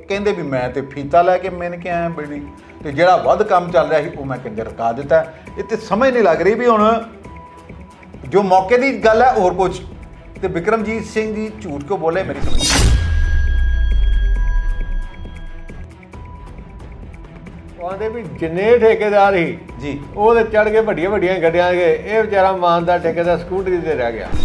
ਕਹਿੰਦੇ ਵੀ मैं तो फीता लैके मिन के आया बिल्डिंग तो जिहड़ा वध काम चल रहा है वो मैं कहते रका दिता। इत्थे समझ नहीं लग रही भी हुण जो मौके की गल है होर कुछ तो बिक्रमजीत सिंह जी झूठ क्यों बोले मेरी समझ आंदे भी जिन्ने ठेकेदार ही जी वो चढ़ के वड्डियां वड्डियां गड्डियां गए, ये बेचारा इमानदार ठेकेदार स्कूटरी ते रह गया।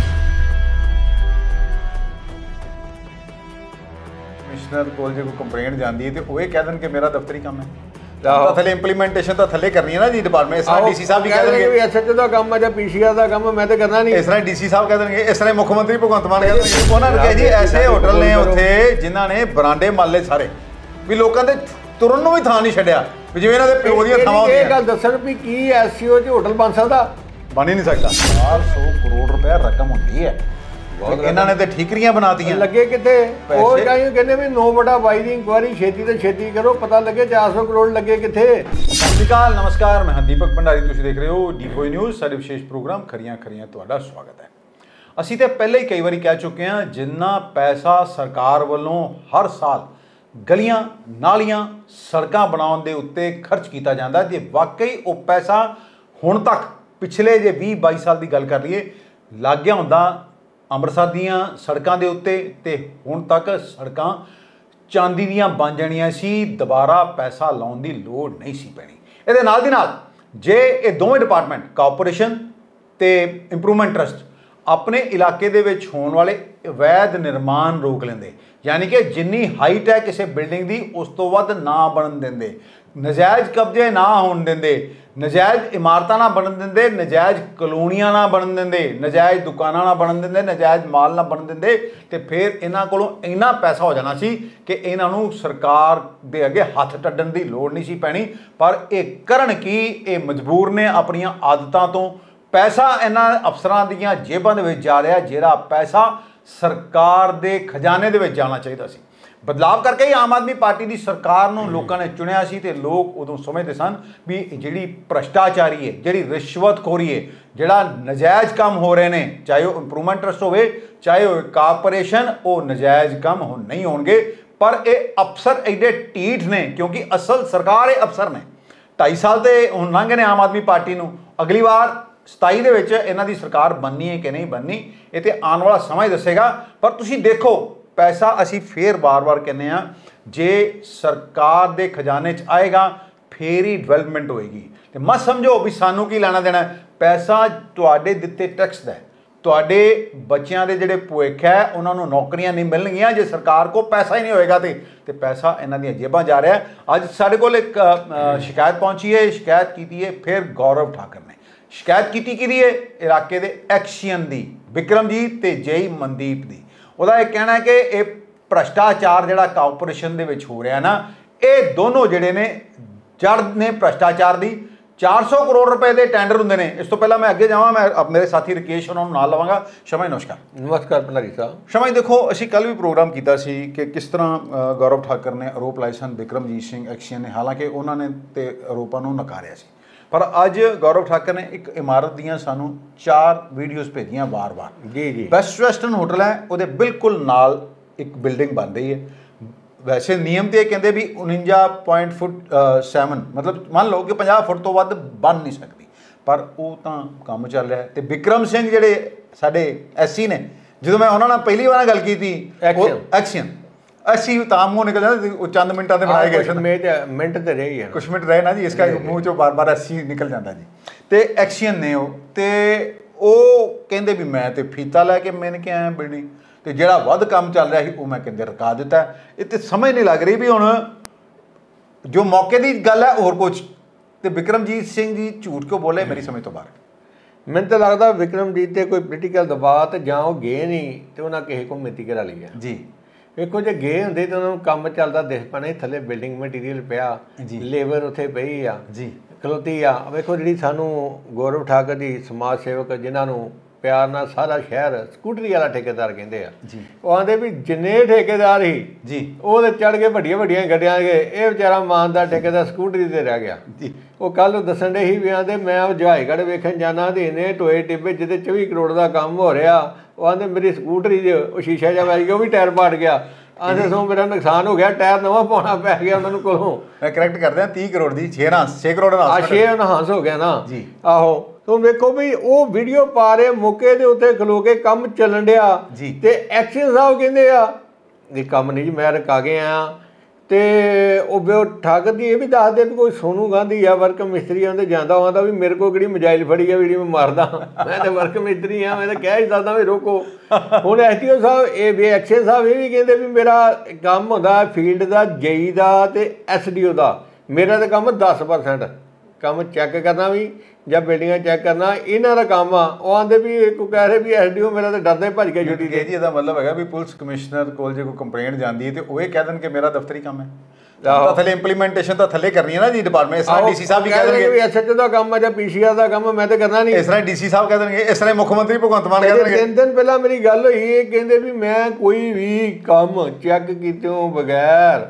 कमिश्नर को जो कोई कंप्लेंट जाती है तो वो कह दें कि मेरा दफ्तरी काम है थले इंप्लीमेंटेशन तो थले करनी है ना जी डिपार्टमेंट। इस तरह डीसी साहब भी कह देंगे एसएचओ का काम है या पीसीआर का काम है, मैं तो करना नहीं। इस तरह डीसी साहब कह देंगे, इस तरह मुख्यमंत्री भगवंत मान कह देंगे। उन्होंने कहा जी ऐसे होटल ने उत्थे जिन्हां ने बरांडे माले सारे भी लोगों के तुरन भी थां नहीं छड्डिया भी जिवें इन्हां दे पिओ दी थां होंदियां। ये गल दस्सण भी की एससीओ च होटल बन सकदा? बन ही नहीं सकता। 400 करोड़ रुपया रकम होंदी है, इन्होंने तो ठीकरियां बनातियां लगे कितने कहते भी 9/22 की इंक्वायरी छेती तो छेती करो, पता लगे 400 करोड़ लगे कितने। सत श्री अकाल, नमस्कार, मैं दीपक भंडारी, तुसीं देख रहे हो डी4 न्यूज़। साडे विशेष प्रोग्राम खरियां खरियां तुहाडा स्वागत है। असीं तो पहले ही कई बार कह चुके हैं जिन्ना पैसा सरकार वालों हर साल गलियां नालियां सड़कां बनाउण दे उत्ते खर्च किया जाता है, जे वाकई वो पैसा हुण तक पिछले जे 20-22 साल की गल कर लईए लग गया हुंदा ਅੰਮ੍ਰਿਤਸਰ ਦੀਆਂ ਸੜਕਾਂ ਦੇ ਉੱਤੇ ਤੇ ਹੁਣ ਤੱਕ ਸੜਕਾਂ ਚਾਂਦੀ ਦੀਆਂ ਬਣ ਜਾਣੀਆਂ ਸੀ, ਦੁਬਾਰਾ ਪੈਸਾ ਲਾਉਣ ਦੀ ਲੋੜ ਨਹੀਂ ਸੀ ਪੈਣੀ। ਇਹਦੇ ਨਾਲ ਦੀ ਨਾਲ ਜੇ ਇਹ ਦੋਵੇਂ ਡਿਪਾਰਟਮੈਂਟ ਕਾਰਪੋਰੇਸ਼ਨ ਤੇ ਇੰਪਰੂਵਮੈਂਟ ਟਰਸਟ ਆਪਣੇ ਇਲਾਕੇ ਦੇ ਵਿੱਚ ਹੋਣ ਵਾਲੇ ਅਵੈਧ ਨਿਰਮਾਣ ਰੋਕ ਲੈਂਦੇ, यानी कि जिन्नी हाइट है किसी बिल्डिंग की उस तो वध ना बनन देंदे, नजायज़ कब्जे ना होण देंदे, नजायज़ इमारतां ना बनन देंदे, नजायज़ कलोनियां ना बनन देंदे, नजायज़ दुकानां ना बनन देंदे, नजायज़ माल ना बनन देंदे, ते फिर इन्हां कोलों इन्ना पैसा हो जाना सी कि इन्हां नूं सरकार दे अगे हत्थ टड्डण दी लोड़ नहीं सी पैनी। पर ये करन की ये मजबूर ने अपनियां आदतां तो पैसा इन्हां अफसरां दीयां जेबां दे विच जा रहा, जिहड़ा पैसा सरकार दे खजाने दे विच जाना चाहिए सी। बदलाव करके ही आम आदमी पार्टी की सरकार नूं लोगों ने चुनिया सी ते लोग उदों समझते सन भी जिहड़ी भ्रष्टाचारी है, जिहड़ी रिश्वतखोरी है, जिहड़ा नजायज़ काम हो रहे हैं, चाहे वो इंप्रूवमेंट ट्रस्ट होवे चाहे वो कारपोरेशन, वो नजायज़ काम हो नहीं होणगे। पर ये अफसर एडे ढीठ ने क्योंकि असल सरकार ये अफसर ने 2.5 साल तो हुण लंघ ने आम आदमी पार्टी नूं, अगली बार 27 ਦੇ ਵਿੱਚ ਇਹਨਾਂ ਦੀ ਸਰਕਾਰ बननी है कि नहीं बननी ये तो आने वाला समय दसेगा। पर तुसीं देखो पैसा असी फिर बार-बार कहने आ जे सरकार दे खजाने च आएगा फिर ही डिवेलपमेंट होएगी। तो मत समझो भी सानू की लेना देना, पैसा तुहाडे दिते टैक्स दा, तुहाडे बच्चों के जिहड़े भविख है उन्होंने नौकरियां नहीं मिलणगियां जे सरकार को पैसा ही नहीं होएगा। तो पैसा इन्हां दी जेबां जा रहा है। अज साडे कोल एक शिकायत पहुंची है, शिकायत की है फिर गौरव ठाकर ने शिकायत की है इलाके के एक्शियन की, बिक्रमजीत ते जय मनदीप की। ਉਹਦਾ ਇਹ कहना है कि ये भ्रष्टाचार ਜਿਹੜਾ ਕਾਰਪੋਰੇਸ਼ਨ ਦੇ ਵਿੱਚ ਹੋ ਰਿਹਾ ना, ये दोनों ਜਿਹੜੇ ने जड़ ने भ्रष्टाचार की। 400 करोड़ रुपए के टेंडर होंगे ने। इस तो पहला मैं अगे जावां, मैं मेरे साथी राकेश उन्होंने नाल लवांगा। शमा जी नमस्कार। नमस्कार भंडारी साहब। शमा जी देखो असीं कल भी प्रोग्राम किया सी कि किस तरह गौरव ठाकर ने आरोप लाए सन बिक्रमजीत सिंह एक्शियन ने, हालांकि उन्होंने ते आरोपों को नकारिया सी। पर अज गौरव ठाकर ने एक इमारत दियां सानू 4 वीडियोज़ भेजियां बार-बार। जी जी बेस्ट वेस्टर्न होटल है, वो बिल्कुल नाल एक बिल्डिंग बन रही है। वैसे नियम तो ये कहते भी 49.7 मतलब मान लो कि 50 फुट तो वध बन नहीं सकती, पर वो तो काम चल रहा है। तो बिक्रम सिंह जिहड़े साडे एससी ने, जो मैं उन्होंने पहली बार गल की थी एक्शियन अस्सी तां मूँह निकल जाते, चंद मिनटा से बनाए गए मिनट तो रहे ही कुछ मिनट रहे ना जी, इसका मूँह चो बार-बार अस्सी निकल जाता जी। तो एक्शियन ने वो कहते भी मैं तो फीता लैके मिन के आया बिल्डिंग तो जिहड़ा वध काम चल रहा है वो मैं कहते रका दिता। ये तो समझ नहीं लग रही भी हुण जो मौके की गल है होर कुछ। तो बिक्रमजीत सिंह जी झूठ क्यों बोले मेरी समझ तो बाहर। मैंने तो लगता बिक्रमजीत ते कोई पोलीटिकल दबाव तो जां वो गए नहीं तो उन्हें किसी को मिती करा ली है जी। वेखो जो गए होंगे तो उन्होंने काम चलता दिख पैना थले बिल्डिंग मटीरियल पिया, लेबर उत्थे पई आ जी खलोती आ। वेखो जी सानू गौरव ठाकर जी समाज सेवक जिन्होंने प्यार नाल सारा शहर स्कूटरी वाला ठेकेदार कहते हैं, वो आते भी जिन्ने ठेकेदार ही जी वो चढ़ के वड्डियां वड्डियां गड्डियां गए, ये बेचारा इमानदार ठेकेदार स्कूटरी ते रह गया जी। वो कल दसन डे ही भी आते मैं जहाईगढ़ वेखन जाना तो इन्ने टोए टिब्बे जिते 24 करोड़ का काम हो रहा, वो आते मेरी स्कूटरी शीशा जा वज गया, वो भी टायर पाट गया। ਆਂਦੇ ਸੋ ਮੇਰਾ ਨੁਕਸਾਨ ਹੋ ਗਿਆ, ਟਾਇਰ ਨਵਾਂ ਪਾਉਣਾ ਪੈ ਗਿਆ ਉਹਨਾਂ ਨੂੰ ਕੋਲੋਂ। ਮੈਂ ਕਰੈਕਟ ਕਰਦੇ ਆ 30 ਕਰੋੜ ਦੀ 6 ਕਰੋੜ ਆ 6 ਅਨਹਾਂਸ ਹੋ ਗਿਆ ਨਾ ਜੀ। ਆਹੋ ਤੂੰ ਵੇਖੋ ਵੀ ਉਹ ਵੀਡੀਓ ਪਾ ਰਹੇ ਮੌਕੇ ਦੇ ਉੱਤੇ ਖਲੋ ਕੇ ਕੰਮ ਚੱਲਣ ਡਿਆ ਤੇ ਐਕਸ਼ਨ ਸਾਹਿਬ ਕਹਿੰਦੇ ਆ ਇਹ ਕੰਮ ਨਹੀਂ ਜੀ ਮੈਂ ਰਕਾ ਕੇ ਆਇਆ। ਤੇ ਉਹ ਠੱਗ ਦੀ ਇਹ ਵੀ ਦੱਸਦੇ ਵੀ ਕੋਈ ਸੋਨੂ ਗਾਂਧੀ ਆ ਵਰਕ ਮਿਸਤਰੀ ਆਂਦੇ ਜਾਂਦਾ ਆਉਂਦਾ ਵੀ ਮੇਰੇ ਕੋਲ ਕਿਹੜੀ ਮੋਬਾਈਲ ਫੜੀ ਆ ਜਿਹੜੀ ਮੈਂ ਮਾਰਦਾ, ਮੈਂ ਤਾਂ ਵਰਕ ਮਿਸਤਰੀ ਆ, ਮੈਂ ਤਾਂ ਕਹਿ ਹੀ ਸਕਦਾ ਵੀ ਰੋਕੋ। ਹੁਣ ਐਸਟੀਓ ਸਾਹਿਬ ਇਹ ਵੀ ਐਕਸ਼ਨ ਸਾਹਿਬ ਇਹ ਵੀ ਕਹਿੰਦੇ ਵੀ ਮੇਰਾ ਕੰਮ ਹੁੰਦਾ ਫੀਲਡ ਦਾ, ਜੇਈ ਦਾ ਤੇ ਐਸਡੀਓ ਦਾ, ਮੇਰਾ ਤਾਂ ਕੰਮ 10% ਕੰਮ ਚੈੱਕ ਕਰਨਾ ਵੀ ਜਾਂ ਬਿਲਡਿੰਗਾਂ ਚੈੱਕ ਕਰਨਾ ਇਹਨਾਂ ਦਾ ਕੰਮ ਆ। ਉਹ ਆਂਦੇ ਵੀ ਕੋਈ ਕਹਿ ਰਹੇ ਵੀ ਐਸਡੀਓ ਮੇਰਾ ਤਾਂ ਡਰਦਾ ਹੀ ਭੱਜ ਗਿਆ ਡਿਊਟੀ ਤੇ। ਜੀ ਇਹਦਾ ਮਤਲਬ ਹੈਗਾ ਵੀ ਪੁਲਿਸ ਕਮਿਸ਼ਨਰ ਕੋਲ ਜੇ ਕੋਈ ਕੰਪਲੇਂਟ ਜਾਂਦੀ ਹੈ ਤੇ ਉਹ ਇਹ ਕਹਿ ਦੇਣ ਕਿ ਮੇਰਾ ਦਫ਼ਤਰੀ ਕੰਮ ਹੈ, ਤਾਂ ਥੱਲੇ ਇੰਪਲੀਮੈਂਟੇਸ਼ਨ ਤਾਂ ਥੱਲੇ ਕਰਨੀ ਹੈ ਨਾ ਜੀ ਡਿਪਾਰਟਮੈਂਟ। ਇਸ ਤਰ੍ਹਾਂ ਡੀਸੀ ਸਾਹਿਬ ਵੀ ਕਹਿ ਦੇਣਗੇ ਵੀ ਐਸਐਚਓ ਦਾ ਕੰਮ ਹੈ ਜਾਂ ਪੀਸੀਆਰ ਦਾ ਕੰਮ ਮੈਂ ਤਾਂ ਕਰਨਾ ਨਹੀਂ, ਇਸ ਤਰ੍ਹਾਂ ਡੀਸੀ ਸਾਹਿਬ ਕਹਿ ਦੇਣਗੇ, ਇਸ ਤਰ੍ਹਾਂ ਮੁੱਖ ਮੰਤਰੀ ਭਗਵੰਤ ਮਾਨ ਕਹਿ ਦੇਣਗੇ। 3 ਦਿਨ ਪਹਿਲਾਂ ਮੇਰੀ ਗੱਲ ਹੋਈ, ਇਹ ਕਹਿੰਦੇ ਵੀ ਮੈਂ ਕੋਈ ਵੀ ਕੰਮ ਚੈੱਕ ਕੀਤਿਓਂ ਬਗੈਰ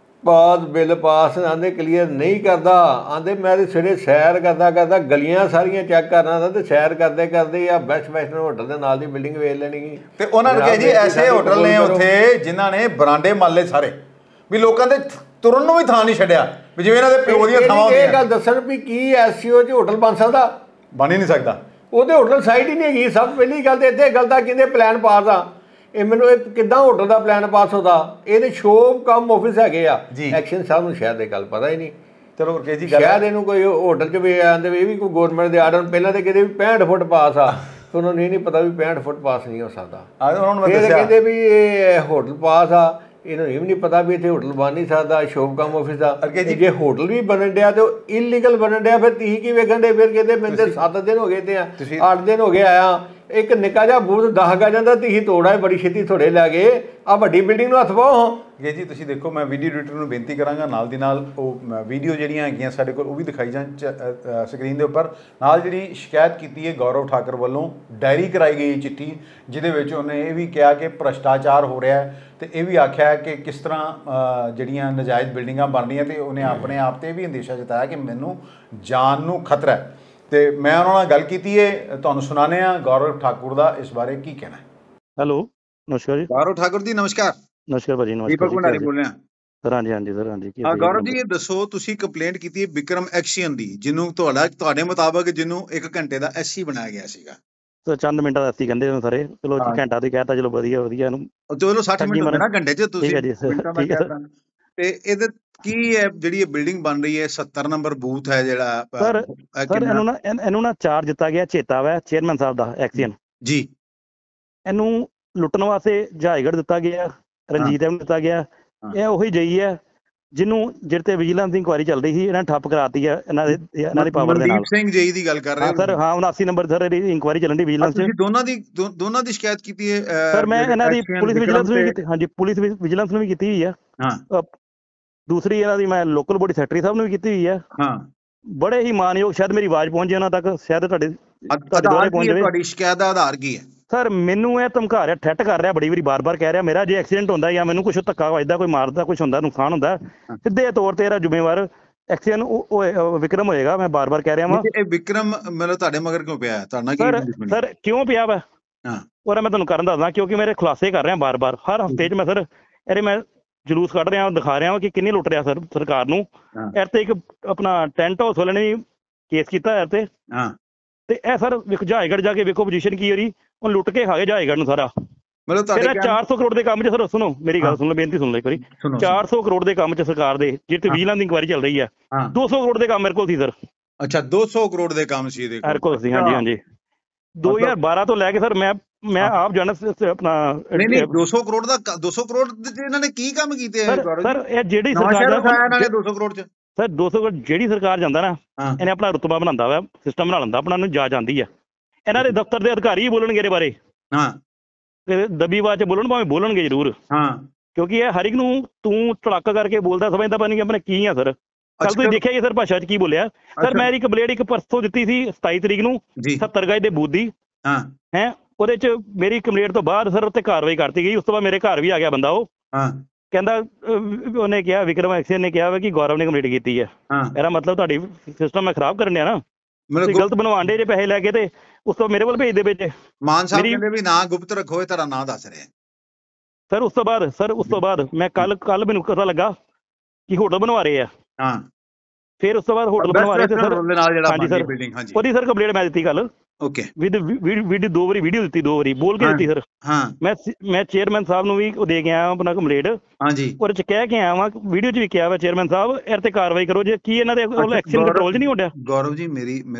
ਬਿੱਲ ਪਾਸ ਆਂਦੇ ਕਲੀਅਰ ਨਹੀਂ ਕਰਦਾ। ਆਂਦੇ ਮੈਂ ਤੇ ਸਵੇਰੇ ਸੈਰ ਕਰਦਾ ਗਲੀਆਂ ਸਾਰੀਆਂ ਚੈੱਕ ਕਰਨਾ ਦਾ ਤੇ ਸੈਰ ਕਰਦੇ ਆ ਬੈਸਟ ਵੈਸਟਰਨ ਹੋਟਲ ਦੇ ਨਾਲ ਦੀ ਬਿਲਡਿੰਗ ਵੇਖ ਲੈਣੀ। ਤੇ ਉਹਨਾਂ ਨੇ ਕਿਹਾ ਜੀ ਐਸੇ ਹੋਟਲ ਨੇ ਉੱਥੇ ਜਿਨ੍ਹਾਂ ਨੇ ਬਰਾਂਡੇ ਮਾਲੇ ਸਾਰੇ ਵੀ ਲੋਕਾਂ ਦੇ ਤੁਰਨ ਨੂੰ ਵੀ ਥਾਂ ਨਹੀਂ ਛੱਡਿਆ, ਵੀ ਜਿਵੇਂ ਇਹਨਾਂ ਦੇ ਪਿਓ ਦੀਆਂ ਥਾਵਾਂ ਹੁੰਦੀਆਂ। ਇਹ ਗੱਲ ਦੱਸਣ ਵੀ ਕੀ ਐਸਸੀਓ 'ਚ ਹੋਟਲ ਬਣ ਸਕਦਾ? ਬਣ ਹੀ ਨਹੀਂ ਸਕਦਾ। ਉਹਦੇ ਹੋਟਲ ਸਾਈਟ ਹੀ ਨਹੀਂ ਹੈਗੀ। ਸਭ ਪਹਿਲੀ ਗੱਲ ਤੇ ਇੱਥੇ ਗੱਲ ਤਾਂ ਕਹਿੰਦੇ ਪਲਾਨ ਪਾਸ ਆ, ਇਹ ਮੈਨੂੰ ਇਹ ਕਿੱਦਾਂ ਹੋਟਲ ਦਾ ਪਲਾਨ ਪਾਸ ਹੁੰਦਾ? ਇਹਦੇ ਸ਼ੋਅ ਕੰਮ ਆਫਿਸ ਹੈਗੇ ਆ ਐਕਸ਼ਨ ਸਾਹਿਬ ਨੂੰ ਸ਼ਾਇਦ ਇਹ ਗੱਲ ਪਤਾ ਹੀ ਨਹੀਂ। ਚਲੋ ਜੀ ਸ਼ਾਇਦ ਇਹਨੂੰ ਕੋਈ ਹੋਟਲ 'ਚ ਵੀ ਆਉਂਦੇ ਵੀ ਇਹ ਵੀ ਕੋਈ ਗੌਰਮੈਂਟ ਦੇ ਆਰਡਰ ਪਹਿਲਾਂ ਤਾਂ ਕਹਿੰਦੇ ਵੀ 65 ਫੁੱਟ ਪਾਸ ਆ, ਤੇ ਉਹਨਾਂ ਨੂੰ ਇਹ ਨਹੀਂ ਪਤਾ ਵੀ 65 ਫੁੱਟ ਪਾਸ ਨਹੀਂ ਹੋ ਸਕਦਾ। ਫਿਰ ਕਹਿੰਦੇ ਵੀ ਇਹ ਹੋਟਲ ਪਾਸ ਆ, ਇਹਨਾਂ ਨੂੰ ਇਹ ਵੀ ਨਹੀਂ ਪਤਾ ਵੀ ਇੱਥੇ ਹੋਟਲ ਬਣ ਨਹੀਂ ਸਕਦਾ ਸ਼ੋਪ ਕੰਮ ਆਫਿਸ ਦਾ। ਜੇ ਹੋਟਲ ਵੀ ਬਣਨ ਡਿਆ ਤੇ ਉਹ ਇਲੀਗਲ ਬਣਨ ਡਿਆ, ਫਿਰ ਤੁਸੀਂ ਕੀ ਵੇਖਣ ਡੇ? ਫਿਰ ਕਹਿੰਦੇ ਮੈਨੂੰ ਤੇ 7 ਦਿਨ ਹੋ ਗਏ ਤੇ 8 ਦਿਨ ਹੋ ਗਏ ਆਇਆ, ਇੱਕ ਨਿੱਕਾ ਜਿਹਾ ਬੂਥ 10 ਗਜਾਂ ਦਾ ਤੁਸੀਂ ਤੋੜਾ ਬੜੀ ਛੇਤੀ ਥੋੜੇ ਲੈ ਗਏ, ਆ ਵੱਡੀ ਬਿਲਡਿੰਗ ਨੂੰ ਹੱਥ ਪਾਓ। ਜੀ ਤੁਸੀਂ ਦੇਖੋ, ਮੈਂ ਵੀਡੀਓ ਐਡੀਟਰ ਨੂੰ ਬੇਨਤੀ ਕਰਾਂਗਾ ਨਾਲ ਦੀ ਨਾਲ ਉਹ ਵੀਡੀਓ ਜਿਹੜੀਆਂ ਹੈਗੀਆਂ ਸਾਡੇ ਕੋਲ ਉਹ ਵੀ ਦਿਖਾਈ ਜਾਣ ਸਕਰੀਨ ਦੇ ਉੱਪਰ। ਨਾਲ ਜਿਹੜੀ ਸ਼ਿਕਾਇਤ ਕੀਤੀ ਹੈ ਗੌਰਵ ਠਾਕਰ ਵੱਲੋਂ, ਡਾਇਰੀ ਕਰਾਈ ਗਈ ਚਿੱਠੀ ਜਿਹਦੇ ਵਿੱਚ ਉਹਨੇ ਇਹ ਵੀ ਕਿਹਾ ਕਿ ਭ੍ਰਸ਼ਟਾਚਾਰ ਹੋ ਰਿਹਾ ਹੈ ਤੇ ਇਹ ਵੀ ਆਖਿਆ ਕਿ ਕਿਸ ਤਰ੍ਹਾਂ ਜਿਹੜੀਆਂ ਨਜਾਇਜ਼ ਬਿਲਡਿੰਗਾਂ ਬਣ ਰਹੀਆਂ, ਤੇ ਉਹਨੇ ਆਪਣੇ ਆਪ ਤੇ ਵੀ ਅੰਦੇਸ਼ਾ ਜਤਾਇਆ ਕਿ ਮੈਨੂੰ ਜਾਨ ਨੂੰ ਖਤਰਾ ਹੈ। ਤੇ ਮੈਂ ਉਹਨਾਂ ਨਾਲ ਗੱਲ ਕੀਤੀ ਹੈ, ਤੁਹਾਨੂੰ ਸੁਣਾਉਂਦੇ ਹਾਂ ਗੌਰਵ ਠਾਕੁਰ ਦਾ ਇਸ ਬਾਰੇ ਕੀ ਕਹਿਣਾ ਹੈ। ਹੈਲੋ, ਨਮਸਕਾਰ ਜੀ। ਗੌਰਵ ਠਾਕੁਰ ਜੀ ਨਮਸਕਾਰ। ਨਮਸਕਾਰ ਭਾਜੀ। ਨਮਸਕਾਰ, ਦੀਪਕ ਭੰਡਾਰੀ ਬੋਲ ਰਿਹਾ। ਸਰ ਹਾਂਜੀ ਹਾਂਜੀ ਸਰ ਹਾਂਜੀ। ਗੌਰਵ ਜੀ ਇਹ ਦੱਸੋ, ਤੁਸੀਂ ਕੰਪਲੇਂਟ ਕੀਤੀ ਹੈ ਵਿਕਰਮ ਐਕਸੀਅਨ ਦੀ, ਜਿਹਨੂੰ ਤੁਹਾਡੇ ਮੁਤਾਬਕ ਜਿਹਨੂੰ 1 ਘੰਟੇ ਦਾ ਐਸਸੀ ਬਣਾਇਆ ਗਿਆ ਸੀਗਾ। ਸਰ ਚੰਦ ਮਿੰਟਾਂ ਦਾ ਐਸਸੀ ਕਹਿੰਦੇ ਨੇ ਸਾਰੇ, ਚਲੋ ਘੰਟਾ ਤੇ ਕਹਿਤਾ, ਚਲੋ ਵਧੀਆ ਇਹਨੂੰ ਚਲੋ 60 ਮਿੰਟ ਹੁੰਦੇ ਨਾ ਘੰਟੇ 'ਚ, ਤੁਸੀਂ ਠੀਕ ਹੈ ਜੀ ਸਰ। ਤੇ ਇਹਦੇ ਕੀ ਹੈ ਜਿਹੜੀ ਇਹ ਬਿਲਡਿੰਗ ਬਣ ਰਹੀ ਹੈ 70 ਨੰਬਰ ਬੂਥ ਹੈ ਜਿਹੜਾ ਸਰ ਇਹਨੂੰ ਨਾ ਚਾਰਜ ਦਿੱਤਾ ਗਿਆ ਚੇਤਾ ਵਾ ਚੇਅਰਮੈਨ ਸਾਹਿਬ ਦਾ ਐਕਸੀਅਨ ਜੀ, ਇਹਨੂੰ ਲੁੱਟਣ ਵਾਸਤੇ ਜਹਾਈਗੜ੍ਹ ਦਿੱਤਾ ਗਿਆ, ਰਣਜੀਤ ਨੂੰ ਦਿੱਤਾ ਗਿਆ। ਇਹ ਉਹੀ ਜਈ ਹੈ ਜਿਹਨੂੰ ਜਿਹੜੇ ਤੇ ਵਿਜੀਲੈਂਸ ਦੀ ਇਨਕੁਆਇਰੀ ਚੱਲ ਰਹੀ ਸੀ, ਇਹਨਾਂ ਨੇ ਠੱਪ ਕਰਾਤੀ ਹੈ ਇਹਨਾਂ ਦੀ ਪਾਵਰ ਦੇ ਨਾਲ। ਸਿੰਘ ਜਈ ਦੀ ਗੱਲ ਕਰ ਰਹੇ ਹੋ ਸਰ? ਹਾਂ 79 ਨੰਬਰ ਸਰ ਇਹਦੀ ਇਨਕੁਆਇਰੀ ਚੱਲਣ ਦੀ ਵਿਜੀਲੈਂਸ 'ਚ। ਦੋਨਾਂ ਦੀ ਸ਼ਿਕਾਇਤ ਕੀਤੀ ਹੈ ਸਰ? ਮੈਂ ਇਹਨਾਂ ਦੀ ਪੁਲਿਸ ਵਿਜੀਲੈਂਸ ਨੂੰ ਵੀ ਕੀਤੀ, ਹਾਂਜੀ ਪੁਲਿਸ ਵਿਜੀਲੈਂਸ ਨੂੰ ਵੀ ਕੀਤੀ ਹੋਈ ਆ। ਦੂਸਰੀ ਇਹਨਾਂ ਦੀ ਮੈਂ ਲੋਕਲ ਬੋਡੀ ਸੈਕਟਰੀ ਸਾਹਿਬ ਨੂੰ ਵੀ ਕੀਤੀ ਹੋਈ ਆ। ਬੜੇ ਹੀ ਮਾਨਯੋਗ, ਸ਼ਾਇਦ ਮੇਰੀ ਆਵਾਜ਼ ਪਹੁੰਚ ਜਾਏ ਉਹਨਾਂ ਤੱਕ, ਸ਼ਾਇਦ ਤੁਹਾਡੇ ਪਹੁੰਚ ਜਾਵੇ। ਤੁਹਾਡੀ ਸ਼ਿਕਾਇਤ ਦਾ ਆਧਾਰ ਕੀ ਹੈ? ਸਰ ਮੈਨੂੰ ਇਹ ਧਮਕਾ ਰਿਹਾ, ਠੱਟ ਕਰ ਰਿਹਾ ਬੜੀ ਵਾਰੀ, ਬਾਰ-ਬਾਰ ਕਹਿ ਰਿਹਾ ਮੇਰਾ ਜੇ ਐਕਸੀਡੈਂਟ ਹੁੰਦਾ ਜਾਂ ਮੈਨੂੰ ਕੁਛ ਧੱਕਾ ਵੱਜਦਾ, ਕੋਈ ਮਾਰਦਾ, ਕੁਛ ਹੁੰਦਾ, ਨੁਕਸਾਨ ਹੁੰਦਾ, ਸਿੱਧੇ ਤੌਰ ਤੇ ਇਹਦਾ ਜ਼ਿੰਮੇਵਾਰ ਐਕਸੀਡੈਂਟ ਉਹ ਵਿਕਰਮ ਹੋਏਗਾ। ਮੈਂ ਬਾਰ-ਬਾਰ ਕਹਿ ਰਿਹਾ ਵਾਂ। ਇਹ ਵਿਕਰਮ ਮਤਲਬ ਤੁਹਾਡੇ ਮਗਰ ਕਿਉਂ ਪਿਆ? ਸਰ ਕਿਉਂ ਪਿਆ ਵਾ ਉਹ ਮੈਂ ਤੁਹਾਨੂੰ ਕਰਨ ਦੱਸਦਾ, ਕਿਉਂਕਿ ਮੇਰੇ ਖੁਲਾਸੇ ਕਰ ਰਿਹਾ ਬਾਰ-ਬਾਰ ਹਰ ਹਫ਼ਤੇ 'ਚ। ਮੈਂ ਸਰ ਇਹਦੇ ਮੈਂ ਜਲੂਸ ਕੱਢ ਰਿਹਾ, ਦਿਖਾ ਰਿਹਾ ਕਿ ਕਿੰਨੀ ਲੁੱਟ ਰਿਹਾ ਸਰ ਸਰਕਾਰ ਨੂੰ। ਇਹ ਤੇ ਇੱਕ ਆਪਣਾ ਟੈਂਟ ਹਾਊਸ ਵਾਲੇ ਨੇ ਵੀ ਕੇਸ ਕੀਤਾ ਤੇ ਇਹ ਸਰ ਜਹਾਈਗੜ੍ਹ ਜਾ ਕੇ ਵੇਖੋ ਪੋਜੀਸ਼ਨ ਕੀ ਹੋਈ, ਉਹ ਲੁੱਟ ਕੇ ਖਾ ਗਏ ਜਹਾਈਗੜ੍ਹ ਨੂੰ ਸਾਰਾ। ਮਤਲਬ 400 ਕਰੋੜ ਦੇ ਕੰਮ 'ਚ ਸਰ, ਸੁਣੋ ਮੇਰੀ ਗੱਲ ਸੁਣ ਲਓ, ਬੇਨਤੀ ਸੁਣ ਲਓ ਇੱਕ ਵਾਰੀ। 400 ਕਰੋੜ ਦੇ ਕੰਮ 'ਚ ਸਰਕਾਰ ਦੇ ਜਿਹੜੇ ਤੇ ਵਿਜੀਲੈਂਸ ਦੀ ਇਨਕੁਆਇਰੀ ਚੱਲ ਰਹੀ ਹੈ, 200 ਕਰੋੜ ਦੇ ਕੰਮ ਮੇਰੇ ਕੋਲ ਸੀ ਸਰ। ਅੱਛਾ 200 ਕਰੋੜ ਦੇ ਕੰਮ ਸੀ ਇਹਦੇ ਕੋਲ ਸੀ? ਹਾਂਜੀ ਹਾਂਜੀ। 2012 ਤੋਂ ਲੈ ਕੇ ਸਰ ਮੈਂ ਆਪ ਜਾਣਾ ਆਪਣਾ ਨਹੀਂ 200 ਕਰੋੜ ਦਾ 200 ਕਰੋੜ ਇਹਨਾਂ ਨੇ ਕੀ ਕੰਮ ਕੀਤੇ ਸਰ? ਇਹ ਜਿਹੜੀ ਸਰਕਾਰ 200 ਕਰੋੜ 'ਚ ਸਰ 200 ਕਰੋੜ ਜਿਹੜੀ ਸਰਕਾਰ ਜਾਂਦਾ ਨਾ, ਇਹਨੇ ਆਪਣਾ ਰੁਤਬਾ ਬਣਾਉਂਦਾ ਵਾ, ਸਿਸਟਮ ਬਣਾ ਲੈਂਦਾ ਆਪਣਾ, ਨੂੰ ਜਾ ਜਾਂਦੀ ਆ। ਇਹਨਾਂ ਦੇ ਦਫ਼ਤਰ ਦੇ ਅਧਿਕਾਰੀ ਹੀ ਬੋਲਣਗੇ ਇਹਦੇ ਬਾਰੇ, ਤੇ ਦੱਬੀ ਆਵਾਜ਼ 'ਚ ਬੋਲਣ, ਭਾਵੇਂ ਬੋਲਣਗੇ ਜ਼ਰੂਰ, ਕਿਉਂਕਿ ਇਹ ਹਰ ਇੱਕ ਨੂੰ ਤੂੰ ਧੜਾਕਾ ਕਰਕੇ ਬੋਲਦਾ, ਸਮਝਦਾ ਪਤਾ ਨਹੀਂ ਆਪਣੇ ਕੀ ਆ ਸਰ। ਕੱਲ ਤੁਸੀਂ ਦੇਖਿਆ ਜੀ ਸਰ ਭਾਸ਼ਾ 'ਚ ਕੀ ਬੋਲਿਆ ਸਰ। ਮੈਂ ਇੱਕ ਕੰਪਲੇਂਟ ਇੱਕ ਪਰਸੋਂ ਦਿੱਤੀ ਸੀ 27 ਤਰੀਕ ਨੂੰ 70 ਗਜ ਦੇ ਬੂਥ ਦੀ ਹੈ, ਉਹਦੇ 'ਚ ਮੇਰੀ ਕੰਪਲੇਂਟ ਤੋਂ ਬਾਅਦ ਸਰ ਉੱਤੇ ਕਾਰਵਾਈ ਕਰਤੀ ਗਈ। ਉਸ ਤੋਂ ਬਾਅਦ ਮੇਰੇ ਘਰ ਵੀ ਆ ਗਿਆ ਬੰਦਾ, ਉਹ ਕਹਿੰਦਾ ਉਹਨੇ ਕਿਹਾ, ਵਿਕਰਮ ਐਕਸੀਅਨ ਨੇ ਕਿਹਾ ਕਿ ਗੌਰਵ ਨੇ ਕੰਪਲੀਟ ਕੀਤੀ ਹੈ। ਇਹਦਾ ਮਤਲਬ ਤੁਹਾਡੀ ਸਿਸਟਮ ਮੈਂ ਖਰਾਬ ਕਰਨ ਡਿਆ ਨਾ, ਤੁਸੀਂ ਗਲਤ ਬਣਵਾਉਣ ਡੇ ਜੇ ਪੈਸੇ ਲੈ ਕੇ, ਤੇ ਉਸ ਤੋਂ ਮੇਰੇ ਵੱਲ ਭੇਜ ਦੇ ਵਿੱਚ। ਮਾਨ ਸਾਹਿਬ ਕਹਿੰਦੇ ਵੀ ਨਾ ਗੁਪਤ ਰੱਖੋ, ਇਹ ਤੁਹਾਡਾ ਨਾਂ ਦੱਸ ਰਿਹਾ। ਸਰ ਉਸ ਤੋਂ ਬਾਅਦ ਮੈਂ ਕੱਲ ਮੈਨੂੰ ਪਤਾ ਲੱਗਾ ਕਿ ਹੋਟਲ ਬਣਵਾ ਰਹੇ ਆ। ਹਾਂ, ਫਿਰ ਉਸ ਤੋਂ ਬਾਅਦ ਹੋਟਲ ਬਣਵਾ ਰਹੇ ਤੇ ਸਰ ਹਾਂਜੀ ਸਰ ਉਹਦੀ ਸਰ ਕੰਪਲੇਂਟ ਮੈਂ ਦਿੱਤੀ ਕੱਲ। ਓਕੇ, ਵਿਦ 2 ਵਾਰੀ ਵੀਡੀਓ ਦਿੱਤੀ, 2 ਵਾਰੀ ਬੋਲ ਕੇ ਦਿੱਤੀ ਸਰ। ਮੈਂ ਚੇਅਰਮੈਨ ਸਾਹਿਬ ਨੂੰ ਵੀ ਦੇ ਕੇ ਆਇਆ ਆਪਣਾ ਕੰਪਲੇਂਟ। ਹਾਂਜੀ, ਉਹਦੇ ਚ ਕਹਿ ਕੇ ਆਇਆ ਵਾਂ, ਵੀਡੀਓ ਚ ਵੀ ਕਿਹਾ ਵਾ ਚੇਅਰਮੈਨ ਸਾਹਿਬ ਇਹ ਤੇ ਕਾਰਵਾਈ ਕਰੋ। ਜੇ ਕੀ ਇਹਨਾਂ ਦੇ ਐਕਸ਼ਨ ਕੰਟਰੋਲ ਚ ਨਹੀਂ ਹੁੰਦਾ। ਗੌਰਵ ਜੀ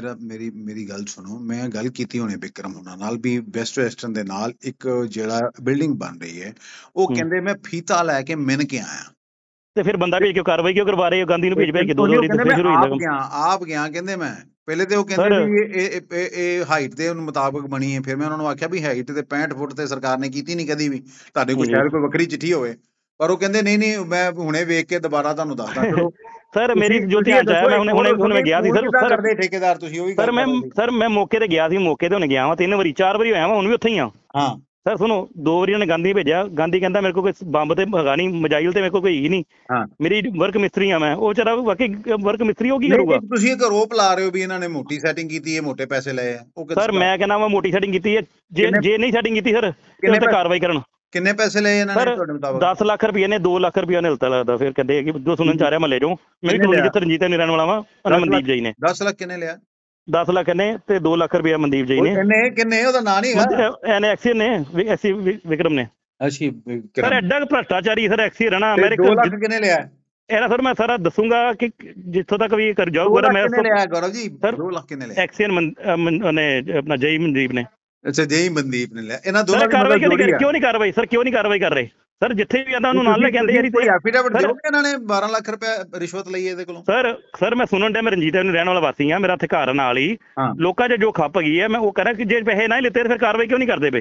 ਮੇਰੀ ਗੱਲ ਸੁਣੋ, ਮੈਂ ਗੱਲ ਕੀਤੀ ਹੋਣੀ ਬਿਕਰਮ ਹੋਣਾ ਨਾਲ ਵੀ, ਬੈਸਟ ਵੈਸਟਰਨ ਦੇ ਨਾਲ ਇੱਕ ਜਿਹੜਾ ਬਿਲਡਿੰਗ ਬਣ ਰਹੀ ਹੈ, ਉਹ ਕਹਿੰਦੇ ਮੈਂ ਫੀਤਾ ਲੈ ਕੇ ਮਿਣ ਕੇ ਆਇਆ। ਤੇ ਫਿਰ ਬੰਦਾ ਭੇਜ ਕੇ ਕਾਰਵਾਈ ਕਿਉਂ ਕਰਵਾ ਰਹੇ ਹੋ? ਗਾਂਧੀ ਨੂੰ ਭੇਜ ਕੇ 2 ਵਾਰੀ ਦੱਸਿਆ ਸ਼ੁਰੂ ਹੋਈ ਆਪ ਗਿਆ ਕਹਿੰਦੇ ਮੈਂ ਪਹਿਲੇ ਤੇ ਉਹ ਕਹਿੰਦੇ ਵੀ ਇਹ ਹਾਈਟ ਦੇ ਮੁਤਾਬਕ ਬਣੀ ਹੈ। ਫਿਰ ਮੈਂ ਉਹਨਾਂ ਨੂੰ ਆਖਿਆ ਵੀ ਹਾਈਟ ਤੇ 65 ਫੁੱਟ ਤੇ ਸਰਕਾਰ ਨੇ ਕੀਤੀ ਨਹੀਂ ਕਦੀ ਵੀ, ਤੁਹਾਡੇ ਕੋਲ ਸ਼ਾਇਦ ਕੋਈ ਵੱਖਰੀ ਚਿੱਠੀ ਹੋਵੇ, ਪਰ ਉਹ ਕਹਿੰਦੇ ਨਹੀਂ ਮੈਂ ਹੁਣੇ ਵੇਖ ਕੇ ਦੁਬਾਰਾ ਤੁਹਾਨੂੰ ਦੱਸਦਾ। ਚਲੋ ਸਰ ਮੇਰੀ ਜੋ ਧਿਆਨ ਚ ਆਇਆ, ਮੈਂ ਹੁਣ ਮੈਂ ਗਿਆ ਸੀ ਸਰ ਠੇਕੇਦਾਰ ਤੁਸੀਂ ਉਹ ਵੀ ਸਰ ਮੈਂ ਮੌਕੇ ਤੇ ਗਿਆ ਸੀ, ਮੌਕੇ ਤੇ ਹੁਣ ਗਿਆ ਵਾ 3 ਵਾਰੀ 4 ਵਾਰੀ ਹੋਇਆ ਵਾ, ਹੁਣ ਵੀ ਉੱਥੇ ਹੀ ਆ। ਹਾਂ ਸਰ ਸੁਣੋ, 2 ਵਾਰੀ ਉਹਨੇ ਗਾਂਧੀ ਭੇਜਿਆ, ਗਾਂਧੀ ਕਹਿੰਦਾ ਮੇਰੇ ਕੋਲ ਕੋਈ ਬੰਬ ਤੇ ਹੈਗਾ ਨਹੀਂ, ਮਜਾਈਲ ਤੇ ਮੇਰੇ ਕੋਲ ਕੋਈ ਨਹੀਂ, ਮੇਰੀ ਵਰਕ ਮਿਸਤਰੀ ਆ ਮੈਂ। ਉਹ ਵਿਚਾਰਾ ਵਾਕਈ ਵਰਕ ਮਿਸਤਰੀ ਉਹ ਕੀ ਕਰੂਗਾ? ਤੁਸੀਂ ਇੱਕ ਆਰੋਪ ਲਾ ਰਹੇ ਹੋ ਵੀ ਇਹਨਾਂ ਨੇ ਮੋਟੀ ਸੈਟਿੰਗ ਕੀਤੀ ਹੈ, ਮੋਟੇ ਪੈਸੇ ਲਏ ਆ। ਸਰ ਮੈਂ ਕਹਿੰਦਾ ਵਾ ਮੋਟੀ ਸੈਟਿੰਗ ਕੀਤੀ ਹੈ, ਜੇ ਨਹੀਂ ਸੈਟਿੰਗ ਕੀਤੀ ਸਰ ਤੇ ਕਾਰਵਾਈ ਕਰਨ। ਕਿੰਨੇ ਪੈਸੇ ਲਏ ਇਹਨਾਂ ਨੇ ਤੁਹਾਡੇ ਮੁਤਾਬਕ? 10 ਲੱਖ ਰੁਪਏ ਨੇ, 2 ਲੱਖ ਰੁਪਏ ਨੇ ਹਲਤਾ ਲੱਗਦਾ। ਫਿਰ ਕਹਿੰਦੇ ਕਿ ਜੋ ਸੁਣਨ ਚਾਹ ਰਿਹਾ ਮਹੱਲੇ ਚੋਂ, ਮੇਰੀ ਕਲੋਨੀ ਜਿੱਥੇ ਰਣਜੀਤ ਨੇ ਰਹਿਣ ਵਾਲਾ ਵਾ, ਮਨਦੀਪ ਜੀ ਨੇ 10 ਲੱਖ ਕਿੰਨੇ ਲਿਆ? 10 ਲੱਖ ਨੇ ਤੇ 2 ਲੱਖ ਰੁਪਏ ਮਨਦੀਪ ਜੀ ਨੇ। ਕਿੰਨੇ ਉਹਦਾ ਨਾਂ ਨਹੀਂ ਐਨੇ ਐਕਸੀਅਨ ਨੇ, ਐਸੀ ਵਿਕਰਮ ਨੇ। ਅੱਛੀ ਸਰ ਐਡਾ ਭ੍ਰਸ਼ਟਾਚਾਰੀ ਸਰ ਐਕਸੀਅਨ ਰਹਿਣਾ। ਮੇਰੇ 2 ਲੱਖ ਕਿੰਨੇ ਲਿਆ ਇਹਦਾ? ਸਰ ਮੈਂ ਸਾਰਾ ਦੱਸੂਗਾ ਕਿ ਜਿੱਥੋਂ ਤੱਕ ਵੀ ਕਰ ਜਾਊਗਾ। ਮੈਂ ਲਿਆ ਗੌਰਵ ਜੀ 2 ਲੱਖ ਕਿੰਨੇ ਲਿਆ? ਐਕਸੀਅਨ ਨੇ ਆਪਣਾ ਜਈ ਮਨਦੀਪ ਨੇ। ਅੱਛਾ, ਜਈ ਮਨਦੀਪ ਨੇ ਲਿਆ। ਇਹਨਾਂ ਦੋਨਾਂ ਦੀ ਕਾਰਵਾਈ ਕਿਉਂ ਨਹੀਂ ਕਾਰਵਾਈ ਸਰ? ਕਿਉਂ ਨਹੀਂ ਕਾਰਵਾਈ ਕਰ ਰਹੇ ਸਰ? ਜਿੱਥੇ ਵੀ ਆਂਦਾ ਉਹਨੂੰ ਨਾਲ ਲੈ ਕੇ ਆਂਦੇ ਯਾਰ। ਕੋਈ ਐਫੀਡੇਵਿਟ ਦਿਓਗੇ ਇਹਨਾਂ ਨੇ 12 ਲੱਖ ਰੁਪਏ ਰਿਸ਼ਵਤ ਲਈ ਇਹਦੇ ਕੋਲੋਂ? ਸਰ ਮੈਂ ਸੁਣਨ ਡਿਆ, ਮੈਂ ਰਣਜੀਤ ਨੂੰ ਰਹਿਣ ਵਾਲਾ ਵਾਸੀ ਆ, ਮੇਰਾ ਇੱਥੇ ਘਰ ਨਾਲ ਹੀ। ਲੋਕਾਂ 'ਚ ਜੋ ਖੱਪ ਗਈ ਹੈ, ਮੈਂ ਉਹ ਕਰਾਂ ਕਿ ਜੇ ਪੈਸੇ ਨਾ ਹੀ ਲਿੱਤੇ ਫਿਰ ਕਾਰਵਾਈ ਕਿਉਂ ਨਹੀਂ ਕਰਦੇ ਪਏ?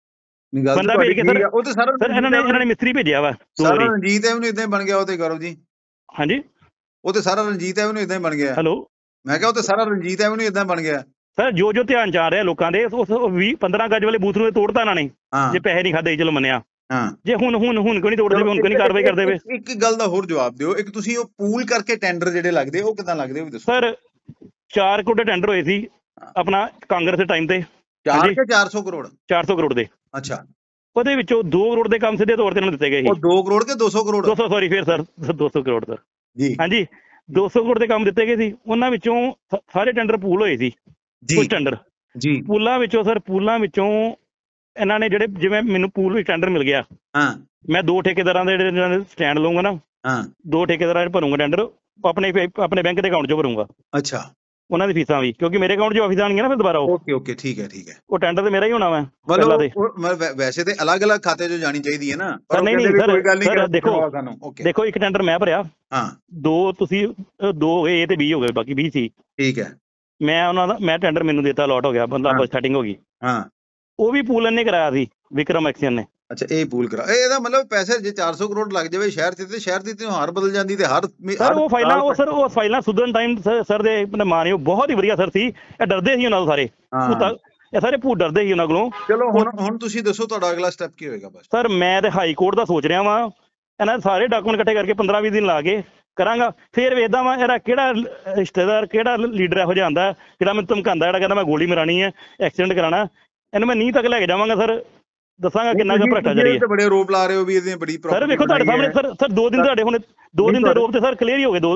ਬੰਦਾ ਭੇਜ ਕੇ ਸਰ ਇਹਨਾਂ ਨੇ ਮਿਸਤਰੀ ਭੇਜਿਆ ਵਾ। ਸਾਰਾ ਰਣਜੀਤ ਐਵਨਿਊ ਇਦਾਂ ਹੀ ਬਣ ਗਿਆ ਉਹ ਤੇ ਗੌਰਵ ਜੀ। ਹਾਂਜੀ, ਉਹ ਤੇ ਸਾਰਾ ਰਣਜੀਤ ਐਵਨਿਊ ਇਦਾਂ ਹੀ ਬਣ ਗਿਆ। ਹੈਲੋ, ਮੈਂ ਕਿਹਾ ਉਹ ਤੇ ਸਾਰਾ ਰਣਜੀਤ ਐਵਨਿਊ ਇਦਾਂ ਬਣ ਗਿਆ ਸਰ। ਜੋ ਧਿਆਨ ਚ ਆ ਰਿਹਾ ਲੋਕਾਂ ਦੇ, ਉਸ 20-15 ਗਜ ਵਾਲੇ ਬੂਥ ਨੂੰ ਤੋੜਤਾ ਇਹਨਾਂ ਨੇ। ਜੇ ਪੈਸੇ ਨਹੀਂ ਖਾਦੇ ਚਲੋ ਮੰਨਿਆ, ਜੇ ਹੁਣ ਕਿਉਂ ਨਹੀਂ ਤੋੜਦੇ? ਹੁਣ ਕਿਉਂ ਨਹੀਂ ਕਾਰਵਾਈ ਕਰਦੇ ਪਏ? ਇੱਕ ਗੱਲ ਦਾ ਹੋਰ ਜਵਾਬ ਦਿਓ, ਇੱਕ ਤੁਸੀਂ ਉਹ ਪੂਲ ਕਰਕੇ ਟੈਂਡਰ ਜਿਹੜੇ ਲੱਗਦੇ ਉਹ ਕਿੱਦਾਂ ਲੱਗਦੇ ਉਹ ਵੀ ਦੱਸੋ। ਸਰ 4 ਕਰੋੜ ਦੇ ਟੈਂਡਰ ਹੋਏ ਸੀ ਆਪਣਾ ਕਾਂਗਰਸ ਦੇ ਟਾਈਮ ਤੇ। 400 ਕਰੋੜ? 400 ਕਰੋੜ ਦੇ। ਅੱਛਾ, ਉਹਦੇ ਵਿੱਚੋਂ 2 ਕਰੋੜ ਦੇ ਕੰਮ ਸਿੱਧੇ ਤੌਰ ਤੇ ਇਹਨਾਂ ਨੂੰ ਦਿੱਤੇ ਗਏ ਸੀ। ਉਹ 2 ਕਰੋੜ ਕੇ 200 ਕਰੋੜ? 200 ਸੌਰੀ, ਫਿਰ ਸਰ 200 ਕਰੋੜ ਸਰ ਜੀ। ਹਾਂਜੀ, 200 ਕਰੋੜ ਦੇ ਕੰਮ ਦਿੱਤੇ ਗਏ ਸੀ। ਉਹਨਾਂ ਵਿੱਚੋਂ ਸਾਰੇ ਟੈਂਡਰ ਪੂਲ ਹੋਏ ਸੀ। ਕੁਝ ਟੈਂਡਰ ਜੀ ਪੂਲਾਂ ਵਿੱਚੋਂ ਸਰ, ਪੂਲਾਂ ਵਿੱਚੋਂ ਇਹਨਾਂ ਨੇ ਜਿਹੜੇ, ਜਿਵੇਂ ਮੈਨੂੰ ਪੂਲ ਵਿੱਚ ਟੈਂਡਰ ਮਿਲ ਗਿਆ, ਮੈਂ 2 ਠੇਕੇਦਾਰਾਂ ਦੇ ਜਿਹੜੇ ਸਟੈਂਡ ਲਊਂਗਾ ਨਾ, 2 ਠੇਕੇਦਾਰਾਂ ਭਰੂੰਗਾ ਟੈਂਡਰ, ਆਪਣੇ ਬੈਂਕ ਦੇ ਅਕਾਊਂਟ 'ਚੋਂ ਭਰੂੰਗਾ। ਅੱਛਾ, ਉਹਨਾਂ ਦੀ ਫੀਸਾਂ ਵੀ, ਕਿਉਂਕਿ ਮੇਰੇ ਅਕਾਊਂਟ 'ਚ ਆਫਿਸ ਆਣਗੀਆਂ ਨਾ ਫਿਰ ਦੁਬਾਰਾ। ਓਕੇ, ਠੀਕ ਹੈ। ਉਹ ਟੈਂਡਰ ਤੇ ਮੇਰਾ ਹੀ ਹੋਣਾ ਵਾ। ਵੈਸੇ ਤੇ ਅਲੱਗ-ਅਲੱਗ ਖਾਤੇ 'ਚ ਜਾਣੀ ਚਾਹੀਦੀ ਹੈ ਨਾ। ਨਹੀਂ ਸਰ, ਦੇਖੋ ਇੱਕ ਟੈਂਡਰ ਮੈਂ ਭਰਿਆ, 2 ਤੁਸੀਂ 2 A ਤੇ B ਹੋ ਗਏ, ਬਾਕੀ B ਸੀ। ਠੀਕ ਹੈ। ਮੈਂ ਟੈਂਡਰ ਮੈਨੂੰ ਦਿੱਤਾ, ਅਲਾਟ ਹੋ ਗਿਆ, ਬੰਦਾ ਸੈਟਿੰਗ ਹੋ ਗਈ। ਉਹ ਵੀ ਪੂਲ ਨੇ ਕਰਾਇਆ ਸੀ, ਵਿਕਰਮ ਐਕਸੀਅਨ ਨੇ। ਅੱਛਾ, ਇਹ ਪੂਲ ਕਰਾ। ਇਹਦਾ ਮਤਲਬ ਪੈਸੇ ਜੇ 400 ਕਰੋੜ ਲੱਗ ਜਾਵੇ ਸ਼ਹਿਰ 'ਚ, ਤੇ ਸ਼ਹਿਰ ਦੀ ਤਿਉਹਾਰ ਬਦਲ ਜਾਂਦੀ ਤੇ ਹਰ ਉਹ ਫਾਈਲਾਂ ਸੁਧਰਨ ਟਾਈਮ ਸਰ ਦੇ ਮਾਰਿਓ ਬਹੁਤ ਹੀ ਵਧੀਆ ਸਰ ਸੀ। ਇਹ ਡਰਦੇ ਸੀ ਉਹਨਾਂ ਤੋਂ ਸਾਰੇ, ਇਹ ਸਾਰੇ ਭੂਤ ਡਰਦੇ ਸੀ ਉਹਨਾਂ ਕੋਲੋਂ। ਚਲੋ ਹੁਣ ਤੁਸੀਂ ਦੱਸੋ ਤੁਹਾਡਾ ਅਗਲਾ ਸਟੈਪ ਕੀ ਹੋਏਗਾ? ਬਸ ਸਰ ਮੈਂ ਤੇ ਹਾਈ ਕੋਰਟ ਦਾ ਸੋਚ ਰਿਹਾ ਵਾਂ। ਇਹਨਾਂ ਸਾਰੇ ਡਾਕੂਮੈਂਟ ਇਕੱਠੇ ਕਰਕੇ 15-20 ਦਿਨ ਲਾ ਕੇ ਕਰਾਂਗਾ। ਫਿਰ ਵੇਖਦਾ ਵਾਂ ਇਹਦਾ ਕਿਹੜਾ ਰਿਸ਼ਤੇਦਾਰ, ਕਿਹੜਾ ਲੀਡਰ ਇਹੋ ਜਿਹਾ ਆਉਂਦਾ ਜਿਹੜਾ ਮੈਨੂੰ ਧਮਕਾਉਂਦਾ, ਜਿਹੜਾ ਕਹਿੰਦਾ ਮੈਂ ਗੋਲੀ ਮਰਾਣੀ ਹੈ, ਐਕਸੀਡੈਂਟ ਕਰਾਉਣਾ। ਇਹਨੂੰ ਮੈਂ ਨੀਂਹ ਤੱਕ ਲੈ ਕੇ ਜਾਵਾਂਗਾ ਸਰ, ਦੱਸਾਂਗਾ ਕਿੰਨਾ ਕੁ ਭ੍ਰਸ਼ਟਾਚਾਰੀ ਹੈ। ਬੜੇ ਆਰੋਪ ਲਾ ਰਹੇ ਹੋ ਵੀ ਇਹਦੀਆਂ ਬੜੀ ਸਰ ਵੇਖੋ ਤੁਹਾਡੇ ਸਾਹਮਣੇ ਸਰ 2 ਦਿਨ ਤੁਹਾਡੇ ਹੁਣ 2 ਦਿਨ ਦੇ ਆਰੋਪ ਤੇ ਸਰ ਕਲੀਅਰ ਹੀ ਹੋ ਗਏ।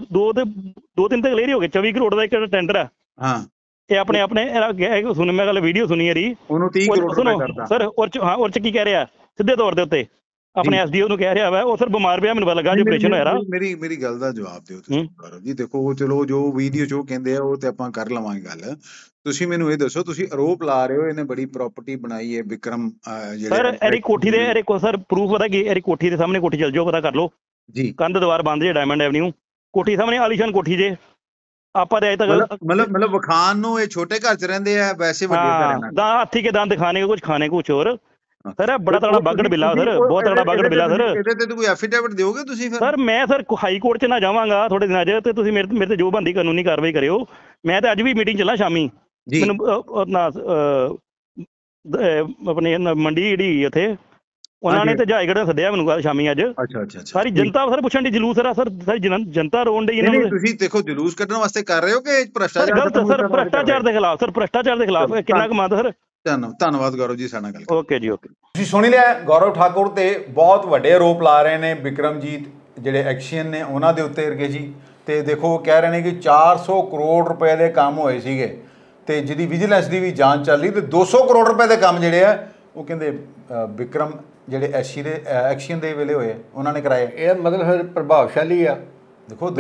2-3 ਤੇ ਕਲੀਅਰ ਹੀ ਹੋ ਗਏ। 24 ਕਰੋੜ ਦਾ ਇੱਕ ਟੈਂਡਰ ਆ। ਇਹ ਆਪਣੇ ਸੁਣ, ਮੈਂ ਗੱਲ ਵੀਡੀਓ ਸੁਣੀ ਯਾਰੀ, ਉਹਨੂੰ 30 ਕਰੋੜ ਕਰਦਾ ਸਰ। ਉਹ 'ਚ ਕੀ ਕਹਿ ਰਿਹਾ ਸਿੱਧੇ ਤੌਰ ਦੇ ਉੱਤੇ, ਆਪਣੇ ਐਸਡੀਓ ਨੂੰ ਕਹਿ ਰਿਹਾ ਵਾ, ਉਹ ਸਰ ਬਿਮਾਰ ਪਿਆ, ਮੈਨੂੰ ਪਤਾ ਲੱਗਾ ਆਪਰੇਸ਼ਨ ਹੋਇਆ। ਮੇਰੀ ਗੱਲ ਦਾ ਜਵਾਬ ਦਿਓ ਤੁਸੀਂ ਗੌਰਵ ਜੀ। ਦੇਖੋ ਚਲੋ ਜੋ ਵੀਡੀਓ 'ਚ ਕਹਿੰਦੇ ਆ ਉਹ ਤੇ ਆਪਾਂ ਕਰ ਲਵਾਂਗੇ ਗੱਲ। ਤੁਸੀਂ ਮੈਨੂੰ ਇਹ ਦੱਸੋ, ਤੁਸੀਂ ਆਰੋਪ ਲਾ ਰਹੇ ਹੋ ਇਹਨੇ ਬੜੀ ਪ੍ਰਾਪਰਟੀ ਬਣਾਈ ਹੈ ਵਿਕਰਮ ਸਰ, ਇਹਦੀ ਕੋਠੀ ਦੇ ਸਰ ਪ੍ਰੂਫ ਪਤਾ ਕੀ, ਇਹਦੀ ਕੋਠੀ ਦੇ ਸਾਹਮਣੇ ਕੋਠੀ ਚਲ ਜਾਓ, ਪਤਾ ਕਰ ਲਓ ਜੀ। ਕੰਧ ਦੀਵਾਰ ਬੰਦ ਜੇ, ਡਾਇਮੰਡ ਐਵਨਿਊ ਕੋਠੀ ਸਾਹਮਣੇ ਆਲੀਸ਼ਾਨ ਕੋਠੀ ਜੇ। ਆਪਾਂ ਤੇ ਅਜੇ ਤੱਕ ਮਤਲਬ ਵਖਾਨ ਨੂੰ ਇਹ ਛੋਟੇ ਘਰ 'ਚ ਰਹਿੰਦੇ ਆ, ਵੈਸੇ ਵੱਡੇ ਦਾ ਹਾਥੀ ਕੇ ਦੰਦ ਦਿਖਾਣੇ ਕੁਝ ਖਾਣੇ ਕੁਝ ਹੋਰ। ਸਰ ਬੜਾ ਤਗੜਾ ਬਾਗੜ ਬਿੱਲਾ ਸਰ, ਬਹੁਤ ਤਗੜਾ ਬਾਗੜ ਬਿੱਲਾ ਸਰ। ਇਹਦੇ ਤੇ ਕੋਈ ਐਫੀਡੇਵਿਟ ਦਿਓਗੇ ਤੁਸੀਂ? ਸਰ ਮੈਂ ਸਰ ਹਾਈ ਕੋਰਟ 'ਚ ਨਾ ਜਾਵਾਂਗਾ ਥੋੜੇ ਦਿਨਾਂ 'ਚ, ਤੇ ਤੁਸੀਂ ਮੇਰੇ ਤੇ ਜੋ ਬੰਦੀ ਕਾਨੂੰਨੀ ਕਾਰਵਾਈ ਕਰਿਓ। ਮੈਂ ਤਾਂ ਅੱਜ ਵੀ ਮੀਟਿੰਗ ਚੱਲਾਂ ਸ਼ਾਮੀ, ਮੈਨੂੰ ਆਪਣੀ ਮੰਡੀ ਜਿਹੜੀ ਉੱਥੇ ਉਹਨਾਂ ਨੇ ਤੇ ਜਹਾਈਗੜ੍ਹ ਸੱਦਿਆ ਮੈਨੂੰ ਕੱਲ ਸ਼ਾਮੀ ਅੱਜ। ਅੱਛਾ। ਸਾਰੀ ਜਨਤਾ ਸਰ ਪੁੱਛਣ ਦੀ ਜਲੂਸ ਸਰ ਸਾਰੀ ਜਨਤਾ ਰੋਣ ਡਈ ਇਹਨਾਂ ਨੂੰ। ਤੁਸੀਂ ਦੇਖੋ ਜਲੂਸ ਕੱਢਣ ਵਾਸਤੇ ਕਰ ਰਹੇ ਹੋ ਕਿ ਭ੍ਰਸ਼ਟਾਚਾਰ? ਸਰ ਭ੍ਰਸ਼ਟਾਚਾਰ ਦੇ ਖਿਲਾਫ, ਸਰ ਭ੍ਰਸ਼ਟਾਚਾਰ ਦੇ ਖਿਲਾਫ। ਕਿੰਨਾ ਕੁ ਮੰਨਦਾ ਸਰ? ਧੰਨਵਾਦ ਗੌਰਵ ਜੀ ਸਾਡੇ ਨਾਲ ਗੱਲ। ਓਕੇ ਜੀ, ਓਕੇ। ਤੁਸੀਂ ਸੁਣੀ ਲਿਆ, ਗੌਰਵ ਠਾਕੁਰ ਤੇ ਬਹੁਤ ਵੱਡੇ ਆਰੋਪ ਲਾ ਰਹੇ ਨੇ ਬਿਕਰਮਜੀਤ ਜਿਹੜੇ ਐਕਸੀਅਨ ਨੇ ਉਹਨਾਂ ਦੇ ਉੱਤੇ ਰਗੇ ਜੀ। ਤੇ ਦੇਖੋ ਕਹਿ ਰਹੇ ਨੇ ਕਿ 400 ਕਰੋੜ ਰੁਪਏ ਦੇ ਕੰਮ ਹੋਏ ਸੀਗੇ ਤੇ ਜਿਹਦੀ ਵਿਜੀਲੈਂਸ ਦੀ ਵੀ ਜਾਂਚ ਚੱਲ ਰਹੀ, ਤੇ 200 ਕਰੋੜ ਰੁਪਏ ਦੇ ਕੰਮ ਜਿਹੜੇ ਆ ਉਹ ਕਹਿੰਦੇ ਬਿਕਰਮ ਜਿਹੜੇ ਐਕਸੀਅਨ ਦੇ ਵੇਲੇ ਹੋਏ ਉਹਨਾਂ ਨੇ ਕਰਾਏ। ਇਹ ਮਤਲਬ ਫਿਰ ਪ੍ਰਭਾਵਸ਼ਾਲੀ ਆ। ਦੇਖੋ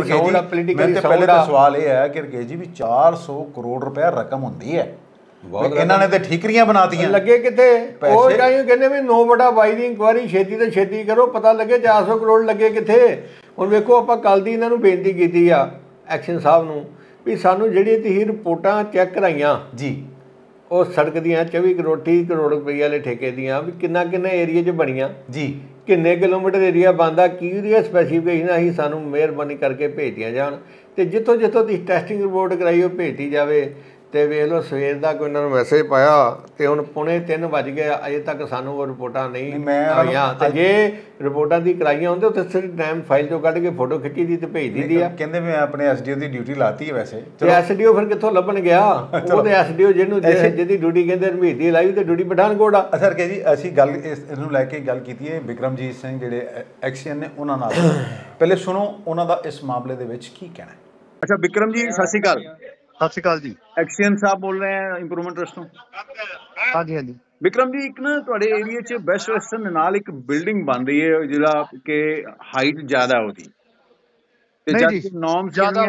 ਪਹਿਲੇ ਤਾਂ ਸਵਾਲ ਇਹ ਹੈ ਕਿ ਰਕੇਸ਼ ਜੀ ਵੀ 400 ਕਰੋੜ ਰੁਪਏ ਰਕਮ ਹੁੰਦੀ ਹੈ, ਇਹਨਾਂ ਨੇ ਤੇ ਠੀਕਰੀਆਂ ਬਣਾਤੀਆਂ। ਲੱਗੇ ਕਿਤੇ ਉਹ ਕਹਿੰਦੇ ਵੀ 9/22 ਦੀ ਇਨਕੁਆਇਰੀ ਛੇਤੀ ਤੋਂ ਛੇਤੀ ਕਰੋ, ਪਤਾ ਲੱਗੇ 400 ਕਰੋੜ ਲੱਗੇ ਕਿੱਥੇ। ਹੁਣ ਵੇਖੋ ਆਪਾਂ ਕੱਲ੍ਹ ਦੀ ਇਹਨਾਂ ਨੂੰ ਬੇਨਤੀ ਕੀਤੀ ਆ ਐਕਸ਼ਨ ਸਾਹਿਬ ਨੂੰ ਵੀ ਸਾਨੂੰ ਜਿਹੜੀ ਤੁਸੀਂ ਰਿਪੋਰਟਾਂ ਚੈੱਕ ਕਰਾਈਆਂ ਜੀ, ਉਹ ਸੜਕ ਦੀਆਂ 24 ਕਰੋੜ 30 ਕਰੋੜ ਰੁਪਈਏ ਵਾਲੇ ਠੇਕੇ ਦੀਆਂ ਵੀ ਕਿੰਨੇ ਏਰੀਏ 'ਚ ਬਣੀਆਂ ਜੀ, ਕਿੰਨੇ ਕਿਲੋਮੀਟਰ ਏਰੀਆ ਬਣਦਾ, ਕੀ ਏਰੀਆ ਸਪੈਸੀਫਿਕੇਸ਼ਨ ਅਸੀਂ ਸਾਨੂੰ ਮਿਹਰਬਾਨੀ ਕਰਕੇ ਭੇਜਦੀਆਂ ਜਾਣ, ਤੇ ਜਿੱਥੋਂ ਤੁਸੀਂ ਟੈਸਟਿੰਗ ਰਿਪੋਰਟ ਕਰਾਈ ਉਹ ਭੇਜੀ ਜਾਵੇ। ਤੇ ਵੇਖ ਲਓ ਸਵੇਰ ਦਾ ਕੋਈ ਇਹਨਾਂ ਨੂੰ ਮੈਸੇਜ ਪਾਇਆ ਤੇ ਹੁਣ 2:45 ਵੱਜ ਗਏ, ਅਜੇ ਤੱਕ ਸਾਨੂੰ ਉਹ ਰਿਪੋਰਟਾਂ ਨਹੀਂ ਆਈਆਂ। ਤੇ ਜੇ ਰਿਪੋਰਟਾਂ ਦੀ ਕਰਾਈਆਂ ਹੁੰਦੇ ਉੱਥੇ ਸਿਰਫ ਟਾਈਮ ਫਾਈਲ ਚੋਂ ਕੱਢ ਕੇ ਫੋਟੋ ਖਿੱਚੀ ਦੀ ਤੇ ਭੇਜ ਦਿੱਤੀ ਆ। ਕਹਿੰਦੇ ਮੈਂ ਆਪਣੇ ਐਸਡੀਓ ਦੀ ਡਿਊਟੀ ਲਾਤੀ ਹੈ ਵੈਸੇ, ਤੇ ਐਸਡੀਓ ਫਿਰ ਕਿੱਥੋਂ ਲੱਭਣ ਗਿਆ? ਉਹ ਤੇ ਐਸਡੀਓ ਜਿਹਦੀ ਡਿਊਟੀ ਕਹਿੰਦੇ ਰਮੀਤ ਦੀ ਲਾਈ ਤੇ ਡਿਊਟੀ ਪਠਾਨਕੋਟ ਆ। ਸਰ ਕਿ ਜੀ ਅਸੀਂ ਗੱਲ ਇਹਨੂੰ ਲੈ ਕੇ ਗੱਲ ਕੀਤੀ ਹੈ ਬਿਕਰਮਜੀਤ ਸਿੰਘ ਜਿਹੜੇ ਐਕਸੀਅਨ ਨੇ ਉਹਨਾਂ ਨਾਲ। ਪਹਿਲੇ ਸੁਣੋ ਉਹਨਾਂ ਦਾ ਇਸ ਮਾਮਲੇ ਦੇ ਵਿੱਚ ਕੀ ਕਹਿਣਾ ਹੈ। ਅੱਛਾ ਬਿਕਰਮ ਜੀ ਸਤਿ ਸ਼੍ਰੀ ਅਕਾਲ। ਸਤਿ ਸ਼੍ਰੀ ਅਕਾਲ ਜੀ। ਐਕਸੀਅਨ ਸਾਹਿਬ ਬੋਲ ਰਹੇ ਹੈ ਇੰਪਰੂਵਮੈਂਟ ਟਰਸਟ ਤੋਂ। ਹਾਂਜੀ ਹਾਂਜੀ ਬਿਕਰਮ ਜੀ, ਇੱਕ ਨਾ ਤੁਹਾਡੇ ਏਰੀਆ 'ਚ ਬੈਸਟ ਵੈਸਟਰਨ ਦੇ ਨਾਲ ਇੱਕ ਬਿਲਡਿੰਗ ਬਣ ਰਹੀ ਹੈ ਜਿਹੜਾ ਕਿ ਹਾਈਟ ਜ਼ਿਆਦਾ ਉਹਦੀ, ਤੇ ਜਦ ਨੋਰਮਸ ਜ਼ਿਆਦਾ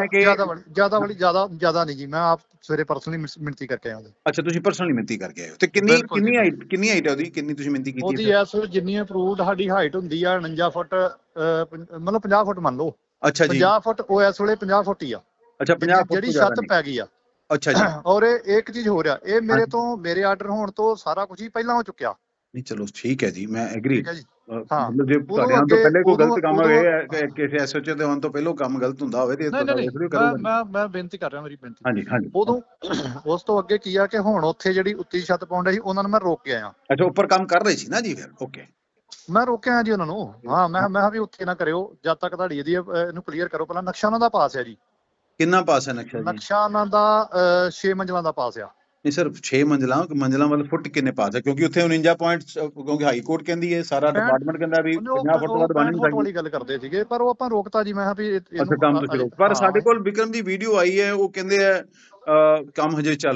ਨਹੀਂ ਜੀ। ਮੈਂ ਆਪ ਸਵੇਰੇ ਪਰਸਨਲੀ ਮਿਹਨਤੀ ਕਰਕੇ ਆਇਆ। ਅੱਛਾ, ਤੁਸੀਂ ਪਰਸਨਲੀ ਮਿਹਨਤੀ ਕਰਕੇ ਆਏ ਹੋ, ਤੇ ਕਿੰਨੀ ਹਾਈਟ ਹੈ ਉਹਦੀ, ਕਿੰਨੀ ਤੁਸੀਂ ਮਿਹਨਤੀ ਕੀਤੀ? ਉਹਦੀ ਇਸ ਜਿੰਨੀ ਅਪਰੂਵਡ ਸਾਡੀ ਹਾਈਟ ਹੁੰਦੀ ਆ 49 ਫੁੱਟ, ਮਤਲਬ 50 ਫੁੱਟ ਮੰਨ ਲਓ। ਅੱਛਾ ਜੀ, 50 ਫੁੱਟ ਉਹ ਇਸ ਵੇਲੇ 50 ਫੁੱਟ ਹੀ ਆ। ਅੱਛਾ, 50 ਫੁੱਟ ਜਿਹੜੀ ਛੱਤ ਪੈ ਗਈ ਆ। ਅੱਛਾ ਜੀ। ਔਰ ਇੱਕ ਚੀਜ਼ ਹੋ ਰਿਹਾ, ਇਹ ਮੇਰੇ ਆਰਡਰ ਹੋਣ ਤੋਂ ਸਾਰਾ ਕੁਝ ਹੀ ਪਹਿਲਾਂ ਹੋ ਚੁੱਕਿਆ। ਨਹੀਂ ਚਲੋ ਠੀਕ ਹੈ ਜੀ, ਮੈਂ ਐਗਰੀ। ਮਤਲਬ ਜੇ ਤੁਹਾਡੇ ਆਉਣ ਤੋਂ ਪਹਿਲੇ ਕੋਈ ਗਲਤ ਕੰਮ ਹੋਵੇ, ਕਿਸੇ ਐਸਓਚਓ ਦੇ ਆਉਣ ਤੋਂ ਪਹਿਲਾਂ ਕੰਮ ਗਲਤ ਹੁੰਦਾ ਹੋਵੇ ਤੇ ਮੈਂ ਬੇਨਤੀ ਕਰ ਰਿਹਾ, ਮੇਰੀ ਬੇਨਤੀ। ਹਾਂਜੀ ਹਾਂਜੀ। ਉਦੋਂ ਉਸ ਤੋਂ ਅੱਗੇ ਕੀ ਆ ਕਿ ਹੁਣ ਉੱਥੇ ਜਿਹੜੀ ਉੱਤੀ ਛੱਤ ਪਾਉਣ ਡਏ ਸੀ ਉਹਨਾਂ ਨੂੰ ਮੈਂ ਰੋਕ ਕੇ ਆਇਆ। ਅੱਛਾ, ਉੱਪਰ ਕੰਮ ਕਰ ਰਹੇ ਸੀ ਨਾ ਜੀ ਫਿਰ? ਓਕੇ, ਮੈਂ ਰੋਕਿਆ ਜੀ ਉਹਨਾਂ ਨੂੰ। ਹਾਂ, ਮੈਂ ਵੀ ਉੱਥੇ ਨਾ ਕਰਿਓ ਜਦ ਤੱਕ ਤੁਹਾਡੀ ਇਹਨੂੰ ਕਲੀਅਰ ਕਰੋ। ਪਹਿਲਾਂ ਨਕਸ਼ਾ ਉਹਨਾਂ ਦਾ ਪਾਸ ਹੈ ਜੀ। ਕਿੰਨਾ ਪਾਸ ਹੈ ਨਕਸ਼ਾ? ਨਕਸ਼ਾ ਉਹਨਾਂ ਦਾ 6 ਮੰਜ਼ਲਾਂ ਦਾ ਪਾਸ ਆ। ਨਹੀਂ ਸਰ, 6 ਮੰਜ਼ਲਾਂ ਵਾਲਾ ਫੁੱਟ ਕਿੰਨੇ ਪਾਸ ਹੈ? ਕਿਉਂਕਿ ਉੱਥੇ 49 ਪੁਆਇੰਟ, ਕਿਉਂਕਿ ਹਾਈ ਕੋਰਟ ਕਹਿੰਦੀ ਹੈ, ਸਾਰਾ ਡਿਪਾਰਟਮੈਂਟ ਕਹਿੰਦਾ ਵੀ 50 ਫੁੱਟ ਤੋਂ ਵੱਧ ਬਣ ਨਹੀਂ ਸਕਦੀ ਵਾਲੀ ਗੱਲ ਕਰਦੇ ਸੀਗੇ, ਪਰ ਉਹ ਆਪਾਂ ਰੋਕਤਾ ਜੀ। ਮੈਂ ਕਿਹਾ ਵੀ ਅੱਛਾ, ਕੰਮ ਤੁਸੀਂ ਰੋਕ। ਪਰ ਸਾਡੇ ਕੋਲ ਬਿਕਰਮ ਦੀ ਵੀਡੀਓ ਆਈ ਹੈ, ਉਹ ਕਹਿੰਦੇ ਆ ਕੰਮ ਹਜੇ ਚੱਲ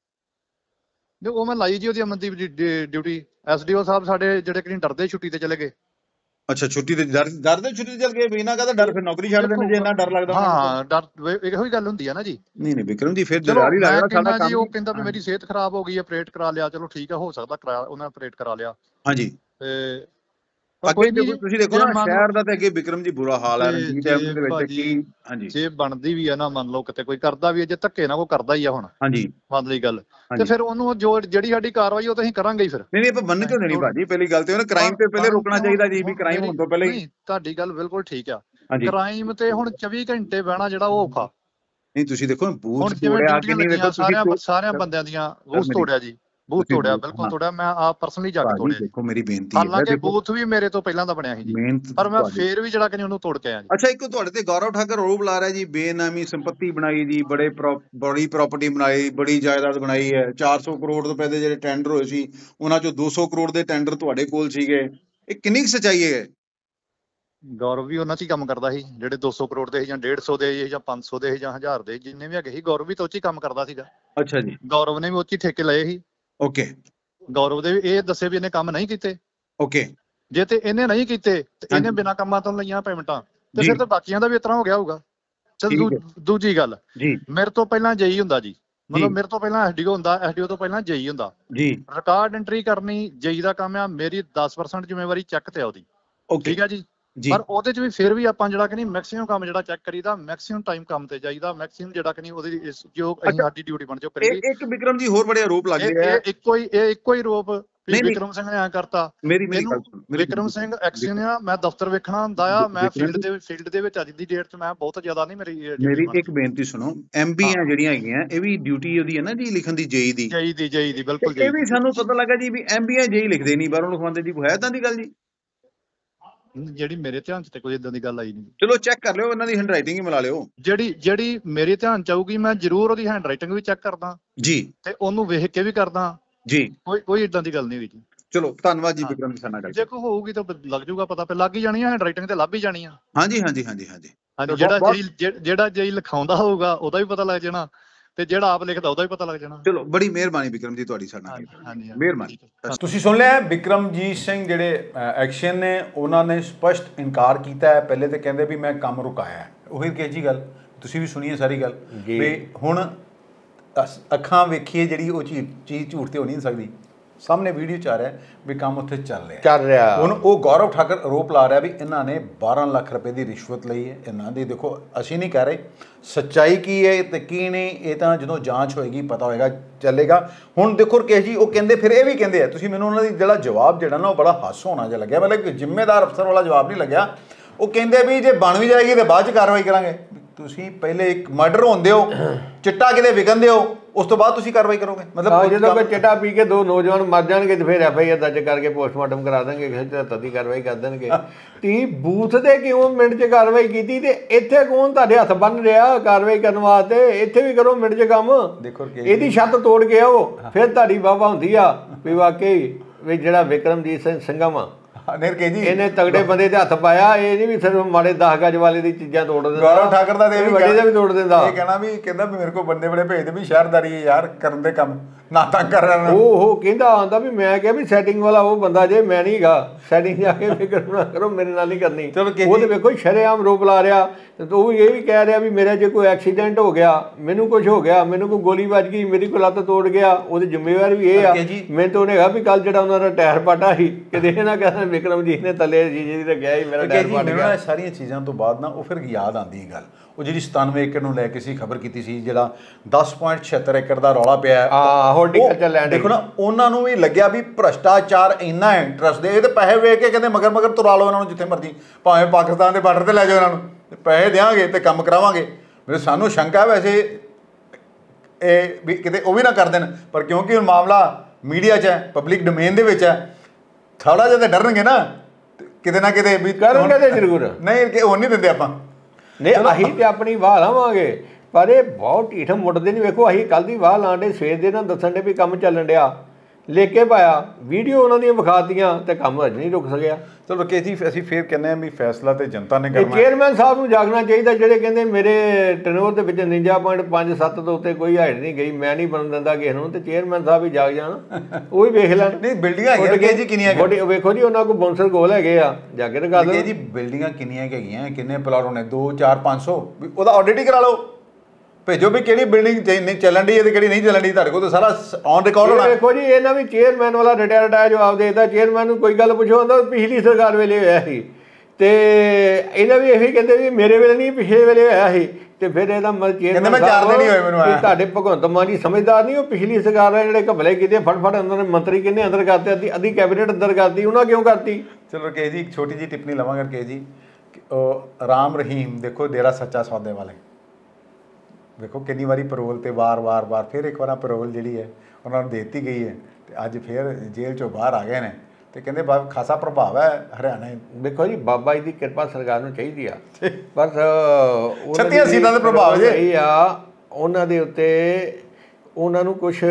ਰਿਹਾ। ਉਹ ਮੈਂ ਲਾਈ ਜੀ ਉਹਦੀ ਅਮਨਦੀਪ ਦੀ ਡਿਊਟੀ। ਐਸਡੀਓ ਸਾਹਿਬ ਸਾਡੇ ਜਿਹੜੇ ਕਿ ਡਰਦੇ ਛੁੱਟੀ ਤੇ ਚਲੇ ਗਏ। ਅੱਛਾ, ਛੁੱਟੀ ਤੇ ਡਰਦੇ ਛੁੱਟੀ ਤੇ ਚਲ ਗਏ? ਬਿਨਾਂ ਕਾਹਦਾ ਡਰ? ਫਿਰ ਨੌਕਰੀ ਛੱਡ ਦੇਣੇ ਜੇ ਇੰਨਾ ਡਰ ਲੱਗਦਾ? ਹਾਂ, ਡਰ ਇਹੋ ਹੀ ਗੱਲ ਹੁੰਦੀ ਆ ਨਾ ਜੀ। ਨਹੀਂ ਬਿਕਰਮ ਜੀ, ਫਿਰ ਦਿਹਾੜੀ ਲੱਗਦਾ ਸਾਡਾ ਕੰਮ। ਉਹ ਕਹਿੰਦਾ ਵੀ ਮੇਰੀ ਸਿਹਤ ਖਰਾਬ ਹੋ ਗਈ, ਆਪਰੇਟ ਕਰਾ ਲਿਆ। ਚਲੋ ਠੀਕ ਆ, ਹੋ ਸਕਦਾ ਕਰਾਇਆ, ਉਹਨਾਂ ਆਪਰੇਟ ਕਰਾ ਲਿਆ। ਹਾਂਜੀ, ਤੇ ਤੁਸੀਂ ਦੇਖੋ ਨਾ ਸ਼ਹਿਰ ਦਾ ਤੇ ਅੱਗੇ ਬਿਕਰਮ ਜੀ ਬੁਰਾ ਹਾਲ ਹੈ ਰਣਜੀਤ ਐਵਨਿਊ ਦੇ ਵਿੱਚ ਕੀ। ਹਾਂਜੀ, ਜੇ ਬਣਦੀ ਵੀ ਆ ਨਾ, ਮੰਨ ਲਓ ਕਿਤੇ ਕੋਈ ਕਰਦਾ ਵੀ ਹੈ, ਜੇ ਧੱਕੇ ਨਾਲ ਕੋਈ ਕਰਦਾ ਹੀ ਆ ਹੁਣ। ਹਾਂਜੀ, ਮੰਨ ਲਈ ਗੱਲ, ਤੇ ਫਿਰ ਉਹਨੂੰ ਜਿਹੜੀ ਸਾਡੀ ਕਾਰਵਾਈ ਉਹ ਤਾਂ ਅਸੀਂ ਕਰਾਂਗੇ ਹੀ। ਫਿਰ ਨਹੀਂ ਆਪਾਂ ਬੰਨ ਕਿਉਂ ਦੇਣੀ ਭਾਜੀ? ਪਹਿਲੀ ਗੱਲ ਤੇ ਕ੍ਰਾਈਮ ਤੇ ਪਹਿਲੇ ਰੋਕਣਾ ਚਾਹੀਦਾ ਜੀ, ਵੀ ਕ੍ਰਾਈਮ ਹੋਣ ਤੋਂ ਪਹਿਲੇ ਹੀ। ਤੁਹਾਡੀ ਗੱਲ ਬਿਲਕੁਲ ਠੀਕ ਆ। ਕ੍ਰਾਈਮ ਤੇ ਹੁਣ 24 ਘੰਟੇ ਬਹਿਣਾ ਜਿਹੜਾ ਉਹ ਔਖਾ। ਨਹੀਂ ਤੁਸੀਂ ਦੇਖੋ ਬੂਥ ਤੋੜਿਆ ਕਿ ਨਹੀਂ? ਦੇਖੋ ਸਾਰਿਆਂ ਬੰਦਿਆਂ ਦੀਆਂ ਬੂਥ ਤੋੜਿਆ ਜੀ, ਬੂਥ ਤੋੜਿਆ, ਬਿਲਕੁਲ ਤੋੜਿਆ। ਮੈਂ ਆਪ ਪਰਸਨਲੀ ਜਾ ਕੇ ਤੋੜਿਆ। ਦੇਖੋ ਮੇਰੀ ਬੇਨਤੀ ਹੈ, ਹਾਲਾਂਕਿ ਬੂਥ ਵੀ ਮੇਰੇ ਤੋਂ ਪਹਿਲਾਂ ਦਾ ਬਣਿਆ ਸੀ ਜੀ, ਪਰ ਮੈਂ ਫੇਰ ਵੀ ਜਿਹੜਾ ਕਿ ਉਹਨੂੰ ਤੋੜ ਕੇ ਆਇਆ ਜੀ। ਅੱਛਾ, ਇੱਕ ਤੁਹਾਡੇ ਤੇ ਗੌਰਵ ਠਾਕੁਰ ਆਰੋਪ ਲਾ ਰਿਹਾ ਜੀ, ਬੇਨਾਮੀ ਸੰਪਤੀ ਬਣਾਈ ਜੀ, ਬੜੀ ਪ੍ਰਾਪਰਟੀ ਬਣਾਈ, ਬੜੀ ਜਾਇਦਾਦ ਬਣਾਈ ਹੈ। 400 ਕਰੋੜ ਰੁਪਏ ਦੇ ਜਿਹੜੇ ਟੈਂਡਰ ਹੋਏ ਸੀ, ਉਹਨਾਂ ਚੋਂ 200 ਕਰੋੜ ਦੇ ਟੈਂਡਰ ਤੁਹਾਡੇ ਕੋਲ ਸੀਗੇ। ਇਹ ਕਿੰਨੀ ਕੁ ਸੱਚਾਈ ਹੈ? ਗੌਰਵ ਵੀ ਉਹਨਾਂ 'ਚ ਹੀ ਕੰਮ ਕਰਦਾ ਸੀ, ਜਿਹੜੇ 200 ਕਰੋੜ ਦੇ ਸੀ ਜਾਂ 150 ਦੇ ਜਾਂ 500 ਦੇ ਜਾਂ 1000 ਦੇ, ਜਿੰਨੇ ਵੀ ਹੈਗੇ ਸੀ। ਗੌਰਵ ਵੀ ਤਾਂ ਉਹ 'ਚ ਹੀ ਕੰਮ ਕਰਦਾ ਸੀਗਾ। ਅੱਛਾ ਜੀ। ਗੌਰਵ ਨੇ ਵੀ ਉਹ 'ਚ ਹੀ ਠੇਕੇ ਲਏ ਸੀ। ਓਕੇ। ਗੌਰਵ ਦੇ ਵੀ ਇਹ ਦੱਸੇ ਵੀ ਇਹਨੇ ਕੰਮ ਨਹੀਂ ਕੀਤੇ। ਓਕੇ। ਜੇ ਤੇ ਇਹਨੇ ਨਹੀਂ ਕੀਤੇ ਤੇ ਇਹਨੇ ਬਿਨਾਂ ਕੰਮਾਂ ਤੋਂ ਲਈਆਂ ਪੇਮੈਂਟਾਂ, ਤੇ ਫਿਰ ਤਾਂ ਬਾਕੀਆਂ ਦਾ ਵੀ ਇਸ ਤਰ੍ਹਾਂ ਹੋ ਗਿਆ ਹੋਊਗਾ। ਚਲ ਦੂਜੀ ਗੱਲ, ਮੇਰੇ ਤੋਂ ਪਹਿਲਾਂ ਜੇਈ ਹੁੰਦਾ ਜੀ, ਮਤਲਬ ਮੇਰੇ ਤੋਂ ਪਹਿਲਾਂ ਐਸਡੀਓ ਹੁੰਦਾ, ਐਸਡੀਓ ਤੋਂ ਪਹਿਲਾਂ ਜੇਈ ਹੁੰਦਾ ਜੀ। ਰਿਕਾਰਡ ਐਂਟਰੀ ਕਰਨੀ ਜੇਈ ਦਾ ਕੰਮ ਆ, ਮੇਰੀ 10% ਜ਼ਿੰਮੇਵਾਰੀ ਚੈੱਕ ਤੇ ਆ ਉਹਦੀ। ਠੀਕ ਆ ਜੀ। ਪਰ ਉਹਦੇ 'ਚ ਵੀ ਫਿਰ ਵੀ ਆਪਾਂ ਜਿਹੜਾ ਕਿ ਨਹੀਂ ਮੈਕਸੀਮਮ ਕੰਮ ਜਿਹੜਾ ਚੈੱਕ ਕਰੀਦਾ, ਮੈਕਸੀਮਮ ਟਾਈਮ ਕੰਮ ਤੇ ਜਾਈਦਾ, ਮੈਕਸੀਮਮ ਜਿਹੜਾ ਕਿ ਨਹੀਂ ਉਹਦੀ ਜੋ ਅਸੀਂ ਸਾਡੀ ਡਿਊਟੀ ਬਣ ਜੋ ਕਰੀਦੀ। ਇੱਕ ਬਿਕਰਮ ਜੀ ਹੋਰ ਬੜੇ ਆਰੋਪ ਲੱਗਦੇ ਆ। ਇੱਕੋ ਹੀ ਆਰੋਪ ਵਿਕਰਮ ਸਿੰਘ ਨੇ ਐ ਕਰਤਾ। ਮੇਰੀ ਵਿਕਰਮ ਸਿੰਘ ਐਕਸ਼ਨ ਆ, ਮੈਂ ਦਫ਼ਤਰ ਵੇਖਣਾ ਹੁੰਦਾ ਆ, ਮੈਂ ਫੀਲਡ ਦੇ ਵਿੱਚ ਅੱਜ ਦੀ ਡੇਟ 'ਚ ਮੈਂ ਬਹੁਤ ਜ਼ਿਆਦਾ ਨਹੀਂ। ਮੇਰੀ ਇੱਕ ਬੇਨਤੀ ਸੁਣੋ, ਐਮਬੀਆਂ ਜਿਹੜੀਆਂ ਹੈਗੀਆਂ ਇਹ ਵੀ ਡਿਊਟੀ ਉਹਦੀ ਹੈ ਨਾ ਜੀ, ਲਿਖਣ ਦੀ ਜੇਈ ਦੀ ਬਿਲਕੁਲ। ਇਹ ਵੀ ਸਾਨੂੰ ਪਤਾ ਲੱਗਾ ਜੀ ਵੀ ਐਮਬੀਆਂ ਜੇਈ ਲਿਖਦੇ ਨਹੀਂ, ਬਾਹਰੋਂ ਲਿਖਵਾਉਂਦੇ ਜੀ। ਹੈ ਏਦਾਂ ਦੀ ਗੱਲ ਜੀ? ਜਿਹੜੀ ਮੇਰੇ ਧਿਆਨ 'ਚ ਤੇ ਕੋਈ ਏਦਾਂ ਦੀ ਗੱਲ ਆਈ ਨਹੀਂ। ਚਲੋ ਚੈੱਕ ਕਰ ਲਿਓ, ਇਹਨਾਂ ਦੀ ਹੈਂਡ ਰਾਈਟਿੰਗ ਹੀ ਮਿਲਾ ਲਿਓ। ਜਿਹੜੀ ਮੇਰੇ ਧਿਆਨ 'ਚ ਆਊਗੀ, ਮੈਂ ਜ਼ਰੂਰ ਉਹਦੀ ਹੈਂਡ ਰਾਈਟਿੰਗ ਵੀ ਚੈੱਕ ਕਰਦਾ ਜੀ, ਤੇ ਉਹਨੂੰ ਵੇਖ ਕੇ ਵੀ ਕਰਦਾ, ਜੀ ਕੋਈ ਇਦਾਂ ਦੀ ਗੱਲ ਨਹੀਂ ਹੋਈ ਜੀ। ਚਲੋ ਧੰਨਵਾਦ ਜੀ ਵਿਕਰਮ ਜੀ, ਸਾਡਾ ਗੱਲ ਜੇ ਕੋਈ ਹੋਊਗੀ ਤਾਂ ਲੱਗ ਜੂਗਾ ਪਤਾ, ਫਿਰ ਲੱਗ ਹੀ ਜਾਣੀ ਆ, ਹੈਂਡ ਰਾਈਟਿੰਗ ਤੇ ਲੱਭ ਹੀ ਜਾਣੀ ਆ। ਹਾਂਜੀ ਹਾਂਜੀ ਹਾਂਜੀ ਹਾਂਜੀ ਜਿਹੜਾ ਜੇਈ ਲਿਖਾਉਂਦਾ ਹੋਊਗਾ ਉਹਦਾ ਵੀ ਪਤਾ ਲੱਗ ਜਾਣਾ, ਤੇ ਜਿਹੜਾ ਆਪ ਲਿਖਦਾ ਉਹਦਾ ਵੀ ਪਤਾ ਲੱਗ ਜਾਣਾ। ਚਲੋ ਬੜੀ ਮਿਹਰਬਾਨੀ ਵਿਕਰਮ ਜੀ ਤੁਹਾਡੀ ਸਾਡੇ ਨਾਲ, ਹਾਂਜੀ ਮਿਹਰਬਾਨੀ। ਤੁਸੀਂ ਸੁਣ ਲਿਆ ਬਿਕਰਮਜੀਤ ਸਿੰਘ ਜਿਹੜੇ ਐਕਸ਼ਨ ਨੇ, ਉਹਨਾਂ ਨੇ ਸਪਸ਼ਟ ਇਨਕਾਰ ਕੀਤਾ ਹੈ। ਪਹਿਲੇ ਤਾਂ ਕਹਿੰਦੇ ਵੀ ਮੈਂ ਕੰਮ ਰੁਕਾਇਆ, ਉਹੀ ਕਿ ਜੀ ਗੱਲ ਤੁਸੀਂ ਵੀ ਸੁਣੀ ਹੈ ਸਾਰੀ ਗੱਲ ਵੀ ਹੁਣ ਅੱਖਾਂ ਵੇਖੀਏ ਜਿਹੜੀ ਉਹ ਚੀਜ਼ ਝੂਠ ਤੇ ਹੋ ਨਹੀਂ ਸਕਦੀ। ਸਾਹਮਣੇ ਵੀਡੀਓ 'ਚ ਆ ਰਿਹਾ ਵੀ ਕੰਮ ਉੱਥੇ ਚੱਲ ਰਿਹਾ। ਹੁਣ ਉਹ ਗੌਰਵ ਠਾਕਰ ਆਰੋਪ ਲਾ ਰਿਹਾ ਵੀ ਇਹਨਾਂ ਨੇ 12 ਲੱਖ ਰੁਪਏ ਦੀ ਰਿਸ਼ਵਤ ਲਈ ਹੈ। ਇਹਨਾਂ ਦੀ ਦੇਖੋ ਅਸੀਂ ਨਹੀਂ ਕਹਿ ਰਹੇ ਸੱਚਾਈ ਕੀ ਹੈ ਤੇ ਕੀ ਨਹੀਂ, ਇਹ ਤਾਂ ਜਦੋਂ ਜਾਂਚ ਹੋਏਗੀ ਪਤਾ ਹੋਏਗਾ, ਚੱਲੇਗਾ। ਹੁਣ ਦੇਖੋ ਰਕੇਸ਼ ਜੀ ਉਹ ਕਹਿੰਦੇ, ਫਿਰ ਇਹ ਵੀ ਕਹਿੰਦੇ ਆ, ਤੁਸੀਂ ਮੈਨੂੰ ਉਹਨਾਂ ਦੀ ਜਿਹੜਾ ਜਵਾਬ ਜਿਹੜਾ ਨਾ ਉਹ ਬੜਾ ਹਾਸਾ ਹੋਣਾ ਜਿਹਾ ਲੱਗਿਆ, ਮਤਲਬ ਕਿ ਜ਼ਿੰਮੇਦਾਰ ਅਫਸਰ ਵਾਲਾ ਜਵਾਬ ਨਹੀਂ ਲੱਗਿਆ। ਉਹ ਕਹਿੰਦੇ ਵੀ ਜੇ ਬਣ ਵੀ ਜਾਏਗੀ ਤਾਂ ਬਾਅਦ 'ਚ ਕਾਰਵਾਈ ਕਰਾਂਗੇ। ਤੁਸੀਂ ਪਹਿਲੇ ਇੱਕ ਮਰਡਰ ਹੁੰਦੇ ਹੋ, ਚਿੱਟਾ ਕਿਤੇ ਵਿਕਣਦੇ ਹੋ, ਉਸ ਤੋਂ ਬਾਅਦ ਤੁਸੀਂ ਕਾਰਵਾਈ ਕਰੋਗੇ। ਮਤਲਬ ਜਦੋਂ ਕੋਈ ਚਿੱਟਾ ਪੀ ਕੇ 2 ਨੌਜਵਾਨ ਮਰ ਜਾਣਗੇ ਤੇ ਫਿਰ FIR ਦਰਜ ਕਰਕੇ ਪੋਸਟਮਾਰਟਮ ਕਰਾ ਦੇਣਗੇ, ਕਿਸੇ ਤੱਦੀ ਕਾਰਵਾਈ ਕਰ ਦੇਣਗੇ। ਤੀ ਬੂਥ ਤੇ ਕਿਉਂ ਮਿੰਟ 'ਚ ਕਾਰਵਾਈ ਕੀਤੀ ਤੇ ਇੱਥੇ ਕੌਣ ਤੁਹਾਡੇ ਹੱਥ ਬੰਨ ਰਿਹਾ ਕਾਰਵਾਈ ਕਰਨ ਵਾਸਤੇ? ਇੱਥੇ ਵੀ ਕਰੋ ਮਿੰਟ 'ਚ ਕੰਮ। ਦੇਖੋ ਇਹਦੀ ਛੱਤ ਤੋੜ ਕੇ ਆਓ, ਫਿਰ ਤੁਹਾਡੀ ਵਾਹ ਹੁੰਦੀ ਆ ਵੀ ਵਾਕਈ ਵੀ ਜਿਹੜਾ ਵਿਕਰਮਜੀਤ ਸਿੰਘ ਸੰਘਮ ਆ ਇਹਨੇ ਤਗੜੇ ਬੰਦੇ ਦੇ ਹੱਥ ਪਾਇਆ। ਇਹ ਨਹੀਂ ਵੀ ਸਿਰਫ ਮਾੜੇ 10 ਗਜ ਵਾਲੇ ਦੀ ਚੀਜ਼ਾਂ ਤੋੜ ਦਿੰਦਾ, ਗੌਰਵ ਠਾਕਰ ਦਾ ਤੇ ਵੱਡੇ ਦਾ ਵੀ ਤੋੜ ਦਿੰਦਾ। ਇਹ ਕਹਿੰਦਾ ਵੀ ਮੇਰੇ ਕੋਲ ਬੰਦੇ ਬੜੇ ਭੇਜਦੇ ਵੀ ਸ਼ਹਿਰਦਾਰੀ ਯਾਰ ਕਰਨ ਦੇ ਕੰਮ ਨਾ ਤਾਂ ਕਰ ਰਿਹਾ। ਉਹ ਕਹਿੰਦਾ ਆਂਦਾ ਵੀ ਮੈਂ ਕਿਹਾ ਵੀ ਸੈਟਿੰਗ ਵਾਲਾ ਉਹ ਬੰਦਾ ਜੇ ਮੈਂ ਨਹੀਂ ਗਾ, ਸੈਟਿੰਗ ਜਾ ਕੇ ਫਿਕਰ ਨਾ ਕਰੋ, ਮੇਰੇ ਨਾਲ ਨਹੀਂ ਕਰਨੀ। ਉਹ ਤੇ ਵੇਖੋ ਸ਼ਰੇਆਮ ਰੋਪ ਲਾ ਰਿਹਾ। ਤੇ ਉਹ ਇਹ ਵੀ ਕਹਿ ਰਿਹਾ ਵੀ ਮੇਰਾ ਜੇ ਕੋਈ ਐਕਸੀਡੈਂਟ ਹੋ ਗਿਆ, ਮੈਨੂੰ ਕੁਝ ਹੋ ਗਿਆ, ਮੈਨੂੰ ਕੋਈ ਗੋਲੀ ਵੱਜ ਗਈ, ਮੇਰੀ ਕੋਈ ਲੱਤ ਤੋੜ ਗਿਆ, ਉਹਦੀ ਜ਼ਿੰਮੇਵਾਰ ਵੀ ਇਹ ਆ। ਮੈਨੂੰ ਤਾਂ ਉਹਨੇ ਕਿਹਾ ਵੀ ਕੱਲ ਜਿਹੜਾ ਉਹਨਾਂ ਦਾ ਟਾਇਰ ਪਾਟਾ ਸੀ ਕਿਤੇ ਇਹ ਨਾ ਕਹਿੰਦਾ ਵਿਕਰਮਜੀਤ ਨੇ ਥੱਲੇ ਜੀ ਰੱਖਿਆ ਸੀ ਮੇਰਾ ਟਾਇਰ ਪਾਟ ਗਿਆ। ਸਾਰੀਆਂ ਚੀਜ਼ਾਂ ਤੋਂ ਬਾਅਦ ਨਾ ਉਹ ਫਿਰ ਯਾਦ ਆਉਂਦੀ ਗੱਲ, ਉਹ ਜਿਹੜੀ 97 ਏਕੜ ਨੂੰ ਲੈ ਕੇ ਸੀ ਖਬਰ ਕੀਤੀ ਸੀ, ਜਿਹੜਾ 10.76 ਏਕੜ ਦਾ ਰੌਲਾ ਪਿਆ ਹਾਰਟੀਕਲਚਰ ਲੈਂਡ। ਦੇਖੋ ਨਾ ਉਹਨਾਂ ਨੂੰ ਵੀ ਲੱਗਿਆ ਵੀ ਭ੍ਰਸ਼ਟਾਚਾਰ ਇੰਨਾ ਹੈ ਇੰਟਰਸਟ ਦੇ, ਇਹ ਤੇ ਪੈਸੇ ਵੇਖ ਕੇ ਕਹਿੰਦੇ ਮਗਰ ਤੁਰਾ ਲਓ ਇਹਨਾਂ ਨੂੰ ਜਿੱਥੇ ਮਰਜ਼ੀ, ਭਾਵੇਂ ਪਾਕਿਸਤਾਨ ਦੇ ਬਾਰਡਰ ਤੇ ਲੈ ਜਾਓ ਇਹਨਾਂ ਨੂੰ, ਪੈਸੇ ਦੇਵਾਂਗੇ ਤੇ ਕੰਮ ਕਰਾਵਾਂਗੇ। ਮੇਰੇ ਸਾਨੂੰ ਸ਼ੰਕਾ ਵੈਸੇ ਇਹ ਵੀ ਕਿਤੇ ਉਹ ਵੀ ਨਾ ਕਰ ਦੇਣ, ਪਰ ਕਿਉਂਕਿ ਹੁਣ ਮਾਮਲਾ ਮੀਡੀਆ 'ਚ ਹੈ, ਪਬਲਿਕ ਡੋਮੇਨ ਦੇ ਵਿੱਚ ਹੈ, ਥੋੜਾ ਜਿਹਾ ਤਾਂ ਡਰਨਗੇ ਨਾ ਕਿਤੇ ਨਾ ਕਿਤੇ ਵੀ ਕਰਨਗੇ ਤੇ ਜ਼ਰੂਰ ਨਹੀਂ ਕਿ ਉਹ ਨਹੀਂ ਦਿੰਦੇ ਆਪਾਂ। ਨਹੀਂ ਅਸੀਂ ਤੇ ਆਪਣੀ ਵਾਹ ਲਾਵਾਂਗੇ, ਪਰ ਇਹ ਬਹੁਤ ਢੀਠ ਮੁੱਟਦੇ ਨਹੀਂ। ਵੇਖੋ ਅਸੀਂ ਕੱਲ੍ਹ ਦੀ ਵਾਹ ਲਾਂਡੇ, ਸਵੇਰ ਦੇ ਨਾਲ ਦੱਸਣ ਦੇ ਵੀ ਕੰਮ ਚੱਲਣ ਡਿਆ, ਲੈ ਕੇ ਪਾਇਆ ਵੀਡੀਓ ਉਹਨਾਂ ਦੀਆਂ ਵਿਖਾਤੀਆਂ ਤੇ ਕੰਮ ਅਜ ਨਹੀਂ ਰੁਕ ਸਕਿਆ। ਚਲੋ ਰਕੇਸ਼ ਜੀ ਅਸੀਂ ਫਿਰ ਕਹਿੰਦੇ ਹਾਂ ਵੀ ਫੈਸਲਾ ਤੇ ਜਨਤਾ ਨੇ ਕਰਨਾ। ਚੇਅਰਮੈਨ ਸਾਹਿਬ ਨੂੰ ਜਾਗਣਾ ਚਾਹੀਦਾ, ਜਿਹੜੇ ਕਹਿੰਦੇ ਮੇਰੇ ਟਨੋਰ ਦੇ ਵਿੱਚ 49.57 ਤੋਂ ਉੱਤੇ ਕੋਈ ਹਾਈਟ ਨਹੀਂ ਗਈ, ਮੈਂ ਨਹੀਂ ਬਣਨ ਦਿੰਦਾ ਕਿਸੇ ਨੂੰ, ਤੇ ਚੇਅਰਮੈਨ ਸਾਹਿਬ ਵੀ ਜਾਗ ਜਾਣ, ਉਹ ਵੀ ਵੇਖ ਲੈਣ। ਨਹੀਂ ਬਿਲਡਿੰਗਾਂ ਹੈਗੀਆਂ ਜੀ ਕਿੰਨੀਆਂ, ਵੇਖੋ ਜੀ ਉਹਨਾਂ ਕੋਲ ਬੌਂਸਰ ਕੋਲ ਹੈਗੇ ਆ, ਜਾ ਕੇ ਦਿਖਾ ਦਿਓ ਜੀ ਬਿਲਡਿੰਗਾਂ ਕਿੰਨੀਆਂ ਹੈਗੀਆਂ, ਕਿੰਨੇ ਪਲਾਟ ਹੋਣੇ, 2 4 500, ਉਹਦਾ ਆਡਿਟ ਹੀ ਕਰਾ ਲਓ, ਭੇਜੋ ਵੀ ਕਿਹੜੀ ਬਿਲਡਿੰਗ ਨਹੀਂ ਚੱਲਣ ਦੀ ਤੇ ਕਿਹੜੀ ਨਹੀਂ ਚੱਲਣ ਦੀ, ਤੁਹਾਡੇ ਕੋਲ ਤਾਂ ਸਾਰਾ ਔਨ ਰਿਕਾਰਡ ਹੋਣਾ। ਦੇਖੋ ਜੀ ਇਹਨਾਂ ਵੀ ਚੇਅਰਮੈਨ ਵਾਲਾ ਰਿਟਾਇਰ ਜਵਾਬ ਦੇ ਦਿੱਤਾ। ਚੇਅਰਮੈਨ ਨੂੰ ਕੋਈ ਗੱਲ ਪੁੱਛੋ ਹੁੰਦਾ ਪਿਛਲੀ ਸਰਕਾਰ ਵੇਲੇ ਹੋਇਆ ਸੀ, ਤੇ ਇਹਨਾਂ ਵੀ ਇਹੀ ਕਹਿੰਦੇ ਵੀ ਮੇਰੇ ਵੇਲੇ ਨਹੀਂ ਪਿਛਲੇ ਵੇਲੇ ਹੋਇਆ ਸੀ, ਤੇ ਫਿਰ ਇਹਦਾ ਚੇਅਰਮੈਨ ਮੈਂ 4 ਦਿਨ ਹੀ ਹੋਏ ਮੈਨੂੰ ਤੁਹਾਡੇ ਭਗਵੰਤ ਮਾਨ ਜੀ ਸਮਝਦਾਰ ਨਹੀਂ, ਉਹ ਪਿਛਲੀ ਸਰਕਾਰ ਨੇ ਜਿਹੜੇ ਘਪਲੇ ਕੀਤੇ ਫਟਫਟ ਉਹਨਾਂ ਨੇ ਮੰਤਰੀ ਕਿੰਨੇ ਅੰਦਰ ਕਰਤੇ, ਅੱਧੀ ਕੈਬਨਿਟ ਅੰਦਰ ਕਰਤੀ, ਉਹਨਾਂ ਕਿਉਂ ਕਰਤੀ? ਚਲੋ ਰਕੇਸ਼ ਜੀ ਇੱਕ ਛੋਟੀ ਜਿਹੀ ਟਿੱਪਣੀ ਲਵਾਂਗੇ ਰਕੇਸ਼ ਜੀ, ਉਹ ਰਾਮ ਰਹੀਮ ਦੇਖੋ ਡੇਰਾ ਸੱਚਾ ਸੌਦੇ ਵਾਲੇ, ਵੇਖੋ ਕਿੰਨੀ ਵਾਰੀ ਪੈਰੋਲ ਤੇ ਵਾਰ ਫਿਰ ਇੱਕ ਵਾਰ ਪੈਰੋਲ ਜਿਹੜੀ ਹੈ ਉਹਨਾਂ ਨੂੰ ਦੇ ਦਿੱਤੀ ਗਈ ਹੈ, ਤੇ ਅੱਜ ਫਿਰ ਜੇਲ੍ਹ ਚੋਂ ਬਾਹਰ ਆ ਗਏ ਨੇ, ਤੇ ਕਹਿੰਦੇ ਖਾਸਾ ਪ੍ਰਭਾਵ ਹੈ ਹਰਿਆਣਾ। ਦੇਖੋ ਜੀ ਬਾਬਾ ਜੀ ਦੀ ਕਿਰਪਾ ਸਰਕਾਰ ਨੂੰ ਚਾਹੀਦੀ ਆ, ਬਸ 36 ਸੀਟਾਂ ਦਾ ਪ੍ਰਭਾਵ ਜੇ ਆ ਉਹਨਾਂ ਦੇ ਉੱਤੇ, ਉਹਨਾਂ ਨੂੰ ਕੁਛ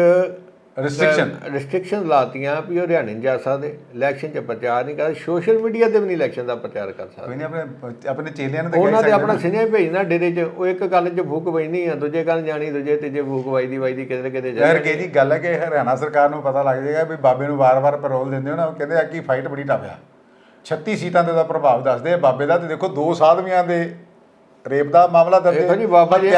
ਰਿਸਟ੍ਰਿਕਸ਼ਨ ਲਾਤੀਆਂ ਵੀ ਉਹ ਹਰਿਆਣੇ ਨਹੀਂ ਜਾ ਸਕਦੇ, ਇਲੈਕਸ਼ਨ 'ਚ ਪ੍ਰਚਾਰ ਨਹੀਂ ਕਰ, ਸੋਸ਼ਲ ਮੀਡੀਆ 'ਤੇ ਵੀ ਨਹੀਂ ਇਲੈਕਸ਼ਨ ਦਾ ਪ੍ਰਚਾਰ ਕਰ ਸਕਦੇ। ਆਪਣੇ ਚੇਲਿਆਂ ਨੂੰ ਉਹਨਾਂ ਦੇ ਆਪਣਾ ਸਿਨੇ ਭੇਜਣਾ ਡੇਰੇ 'ਚ, ਉਹ ਇੱਕ ਕੰਨ 'ਚ ਫੂਕ ਵੱਜਣੀ ਆ, ਦੂਜੇ ਕੰਨ ਜਾਣੀ, ਦੂਜੇ ਤੀਜੇ ਫੂਕ ਵੱਜਦੀ ਕਿਤੇ ਨਾ ਕਿਤੇ ਯਾਰ ਕਿ ਜੀ ਗੱਲ ਹੈ ਕਿ ਹਰਿਆਣਾ ਸਰਕਾਰ ਨੂੰ ਪਤਾ ਲੱਗ ਜਾਏਗਾ ਵੀ ਬਾਬੇ ਨੂੰ ਵਾਰ ਪੈਰੋਲ ਦਿੰਦੇ ਹੋ ਨਾ, ਉਹ ਕਹਿੰਦੇ ਆ ਕਿ ਫਾਈਟ ਬੜੀ ਟਫ ਆ। 36 ਸੀਟਾਂ ਤੇ ਦਾ ਪ੍ਰਭਾਵ ਦੱਸਦੇ ਆ ਬਾਬੇ ਦਾ, ਤੇ ਦੇਖੋ 2 ਸਾਧਵੀਆਂ ਦੇ ਰੇਪ ਦਾ ਮਾਮਲਾ ਦਰਜ ਹੈ ਜੀ, ਬਾਬਾ ਜੀ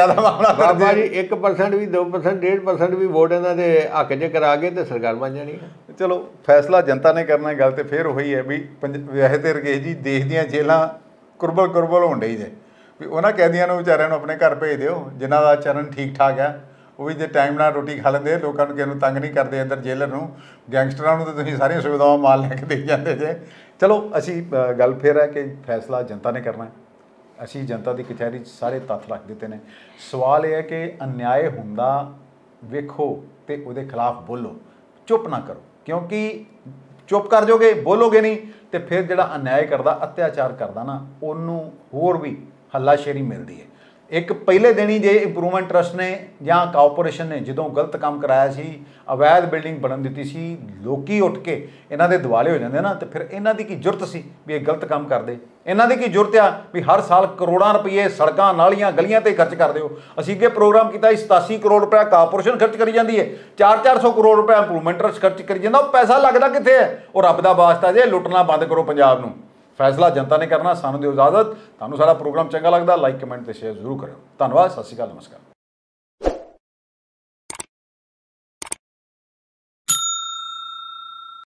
1% ਵੀ 2% 1.5% ਵੀ ਵੋਟ ਇਹਨਾਂ ਦੇ ਹੱਕ 'ਚ ਕਰਾ ਕੇ ਤੇ ਸਰਕਾਰ ਬਣ ਜਾਣੀ ਹੈ। ਚਲੋ ਫੈਸਲਾ ਜਨਤਾ ਨੇ ਕਰਨਾ। ਗੱਲ ਤੇ ਫਿਰ ਉਹੀ ਹੈ ਵੀ ਵੈਸੇ ਤੇ ਰਕੇਸ਼ ਜੀ ਦੇਸ਼ ਦੀਆਂ ਜੇਲ੍ਹਾਂ ਕੁਰਬਲ ਹੋਣ ਡਈ ਜੇ, ਵੀ ਉਹਨਾਂ ਕੈਦੀਆਂ ਨੂੰ ਵਿਚਾਰਿਆਂ ਨੂੰ ਆਪਣੇ ਘਰ ਭੇਜ ਦਿਓ ਜਿਨ੍ਹਾਂ ਦਾ ਚਰਨ ਠੀਕ ਠਾਕ ਹੈ, ਉਹ ਵੀ ਜੇ ਟਾਈਮ ਨਾਲ ਰੋਟੀ ਖਾ ਲੈਂਦੇ, ਲੋਕਾਂ ਨੂੰ ਕਿਸੇ ਨੂੰ ਤੰਗ ਨਹੀਂ ਕਰਦੇ ਅੰਦਰ ਜੇਲਰ ਨੂੰ। ਗੈਂਗਸਟਰਾਂ ਨੂੰ ਤਾਂ ਤੁਸੀਂ ਸਾਰੀਆਂ ਸੁਵਿਧਾਵਾਂ ਮਾਲ ਲੈ ਕੇ ਦੇ ਜਾਂਦੇ ਜੇ। ਚਲੋ ਅਸੀਂ ਗੱਲ ਫਿਰ ਹੈ ਕਿ ਫੈਸਲਾ ਜਨਤਾ ਨੇ ਕਰਨਾ। ਅਸੀਂ ਜਨਤਾ ਦੀ ਕਚਹਿਰੀ 'ਚ ਸਾਰੇ ਤੱਥ ਰੱਖ ਦਿੱਤੇ ਨੇ। ਸਵਾਲ ਇਹ ਹੈ ਕਿ ਅਨਿਆਏ ਹੁੰਦਾ ਵੇਖੋ ਤੇ ਉਹਦੇ ਖਿਲਾਫ ਬੋਲੋ, ਚੁੱਪ ਨਾ ਕਰੋ, ਕਿਉਂਕਿ ਚੁੱਪ ਕਰ ਜਾਓਗੇ, ਬੋਲੋਗੇ ਨਹੀਂ, ਤੇ ਫਿਰ ਜਿਹੜਾ ਅਨਿਆਏ ਕਰਦਾ, ਅਤਿਆਚਾਰ ਕਰਦਾ ਨਾ, ਉਹਨੂੰ ਹੋਰ ਵੀ ਹੱਲਾਸ਼ੇਰੀ ਮਿਲਦੀ ਹੈ। ਇੱਕ ਪਹਿਲੇ ਦਿਨ ਹੀ ਜੇ ਇੰਪਰੂਵਮੈਂਟ ਟਰਸਟ ਨੇ ਜਾਂ ਕਾਰਪੋਰੇਸ਼ਨ ਨੇ ਜਦੋਂ ਗਲਤ ਕੰਮ ਕਰਾਇਆ ਸੀ, ਅਵੈਧ ਬਿਲਡਿੰਗ ਬਣਨ ਦਿੱਤੀ ਸੀ, ਲੋਕੀ ਉੱਠ ਕੇ ਇਹਨਾਂ ਦੇ ਦਿਵਾਲੇ ਹੋ ਜਾਂਦੇ ਨਾ, ਤੇ ਫਿਰ ਇਹਨਾਂ ਦੀ ਕੀ ਜ਼ਰੂਰਤ ਸੀ ਵੀ ਇਹ ਗਲਤ ਕੰਮ ਕਰਦੇ? ਇਹਨਾਂ ਦੀ ਕੀ ਜ਼ਰੂਰਤ ਆ ਵੀ ਹਰ ਸਾਲ ਕਰੋੜਾਂ ਰੁਪਏ ਸੜਕਾਂ, ਨਾਲੀਆਂ, ਗਲੀਆਂ ਤੇ ਖਰਚ ਕਰਦੇ ਹੋ? ਅਸੀਂ ਅੱਗੇ ਪ੍ਰੋਗਰਾਮ ਕੀਤਾ 87 ਕਰੋੜ ਰੁਪਏ ਕਾਰਪੋਰੇਸ਼ਨ ਖਰਚ ਕਰੀ ਜਾਂਦੀ ਹੈ, 400 ਕਰੋੜ ਰੁਪਏ ਇੰਪਰੂਵਮੈਂਟ ਟਰਸਟ ਖਰਚ ਕਰੀ ਜਾਂਦਾ। ਉਹ ਪੈਸਾ ਲੱਗਦਾ ਕਿੱਥੇ ਹੈ? ਉਹ ਰੱਬ ਦਾ ਵਾਸਤਾ ਜੇ ਲੁੱਟਣਾ ਬੰਦ ਕਰੋ ਪੰਜਾਬ ਨੂੰ। ਫੈਸਲਾ ਜਨਤਾ ਨੇ ਕਰਨਾ। ਸਾਨੂੰ ਦਿਓ ਇਜਾਜ਼ਤ। ਤੁਹਾਨੂੰ ਸਾਡਾ ਪ੍ਰੋਗਰਾਮ ਚੰਗਾ ਲੱਗਦਾ ਲਾਈਕ, ਕਮੈਂਟ ਤੇ ਸ਼ੇਅਰ ਜ਼ਰੂਰ ਕਰਿਓ। ਧੰਨਵਾਦ। ਸਤਿ ਸ਼੍ਰੀ ਅਕਾਲ, ਨਮਸਕਾਰ।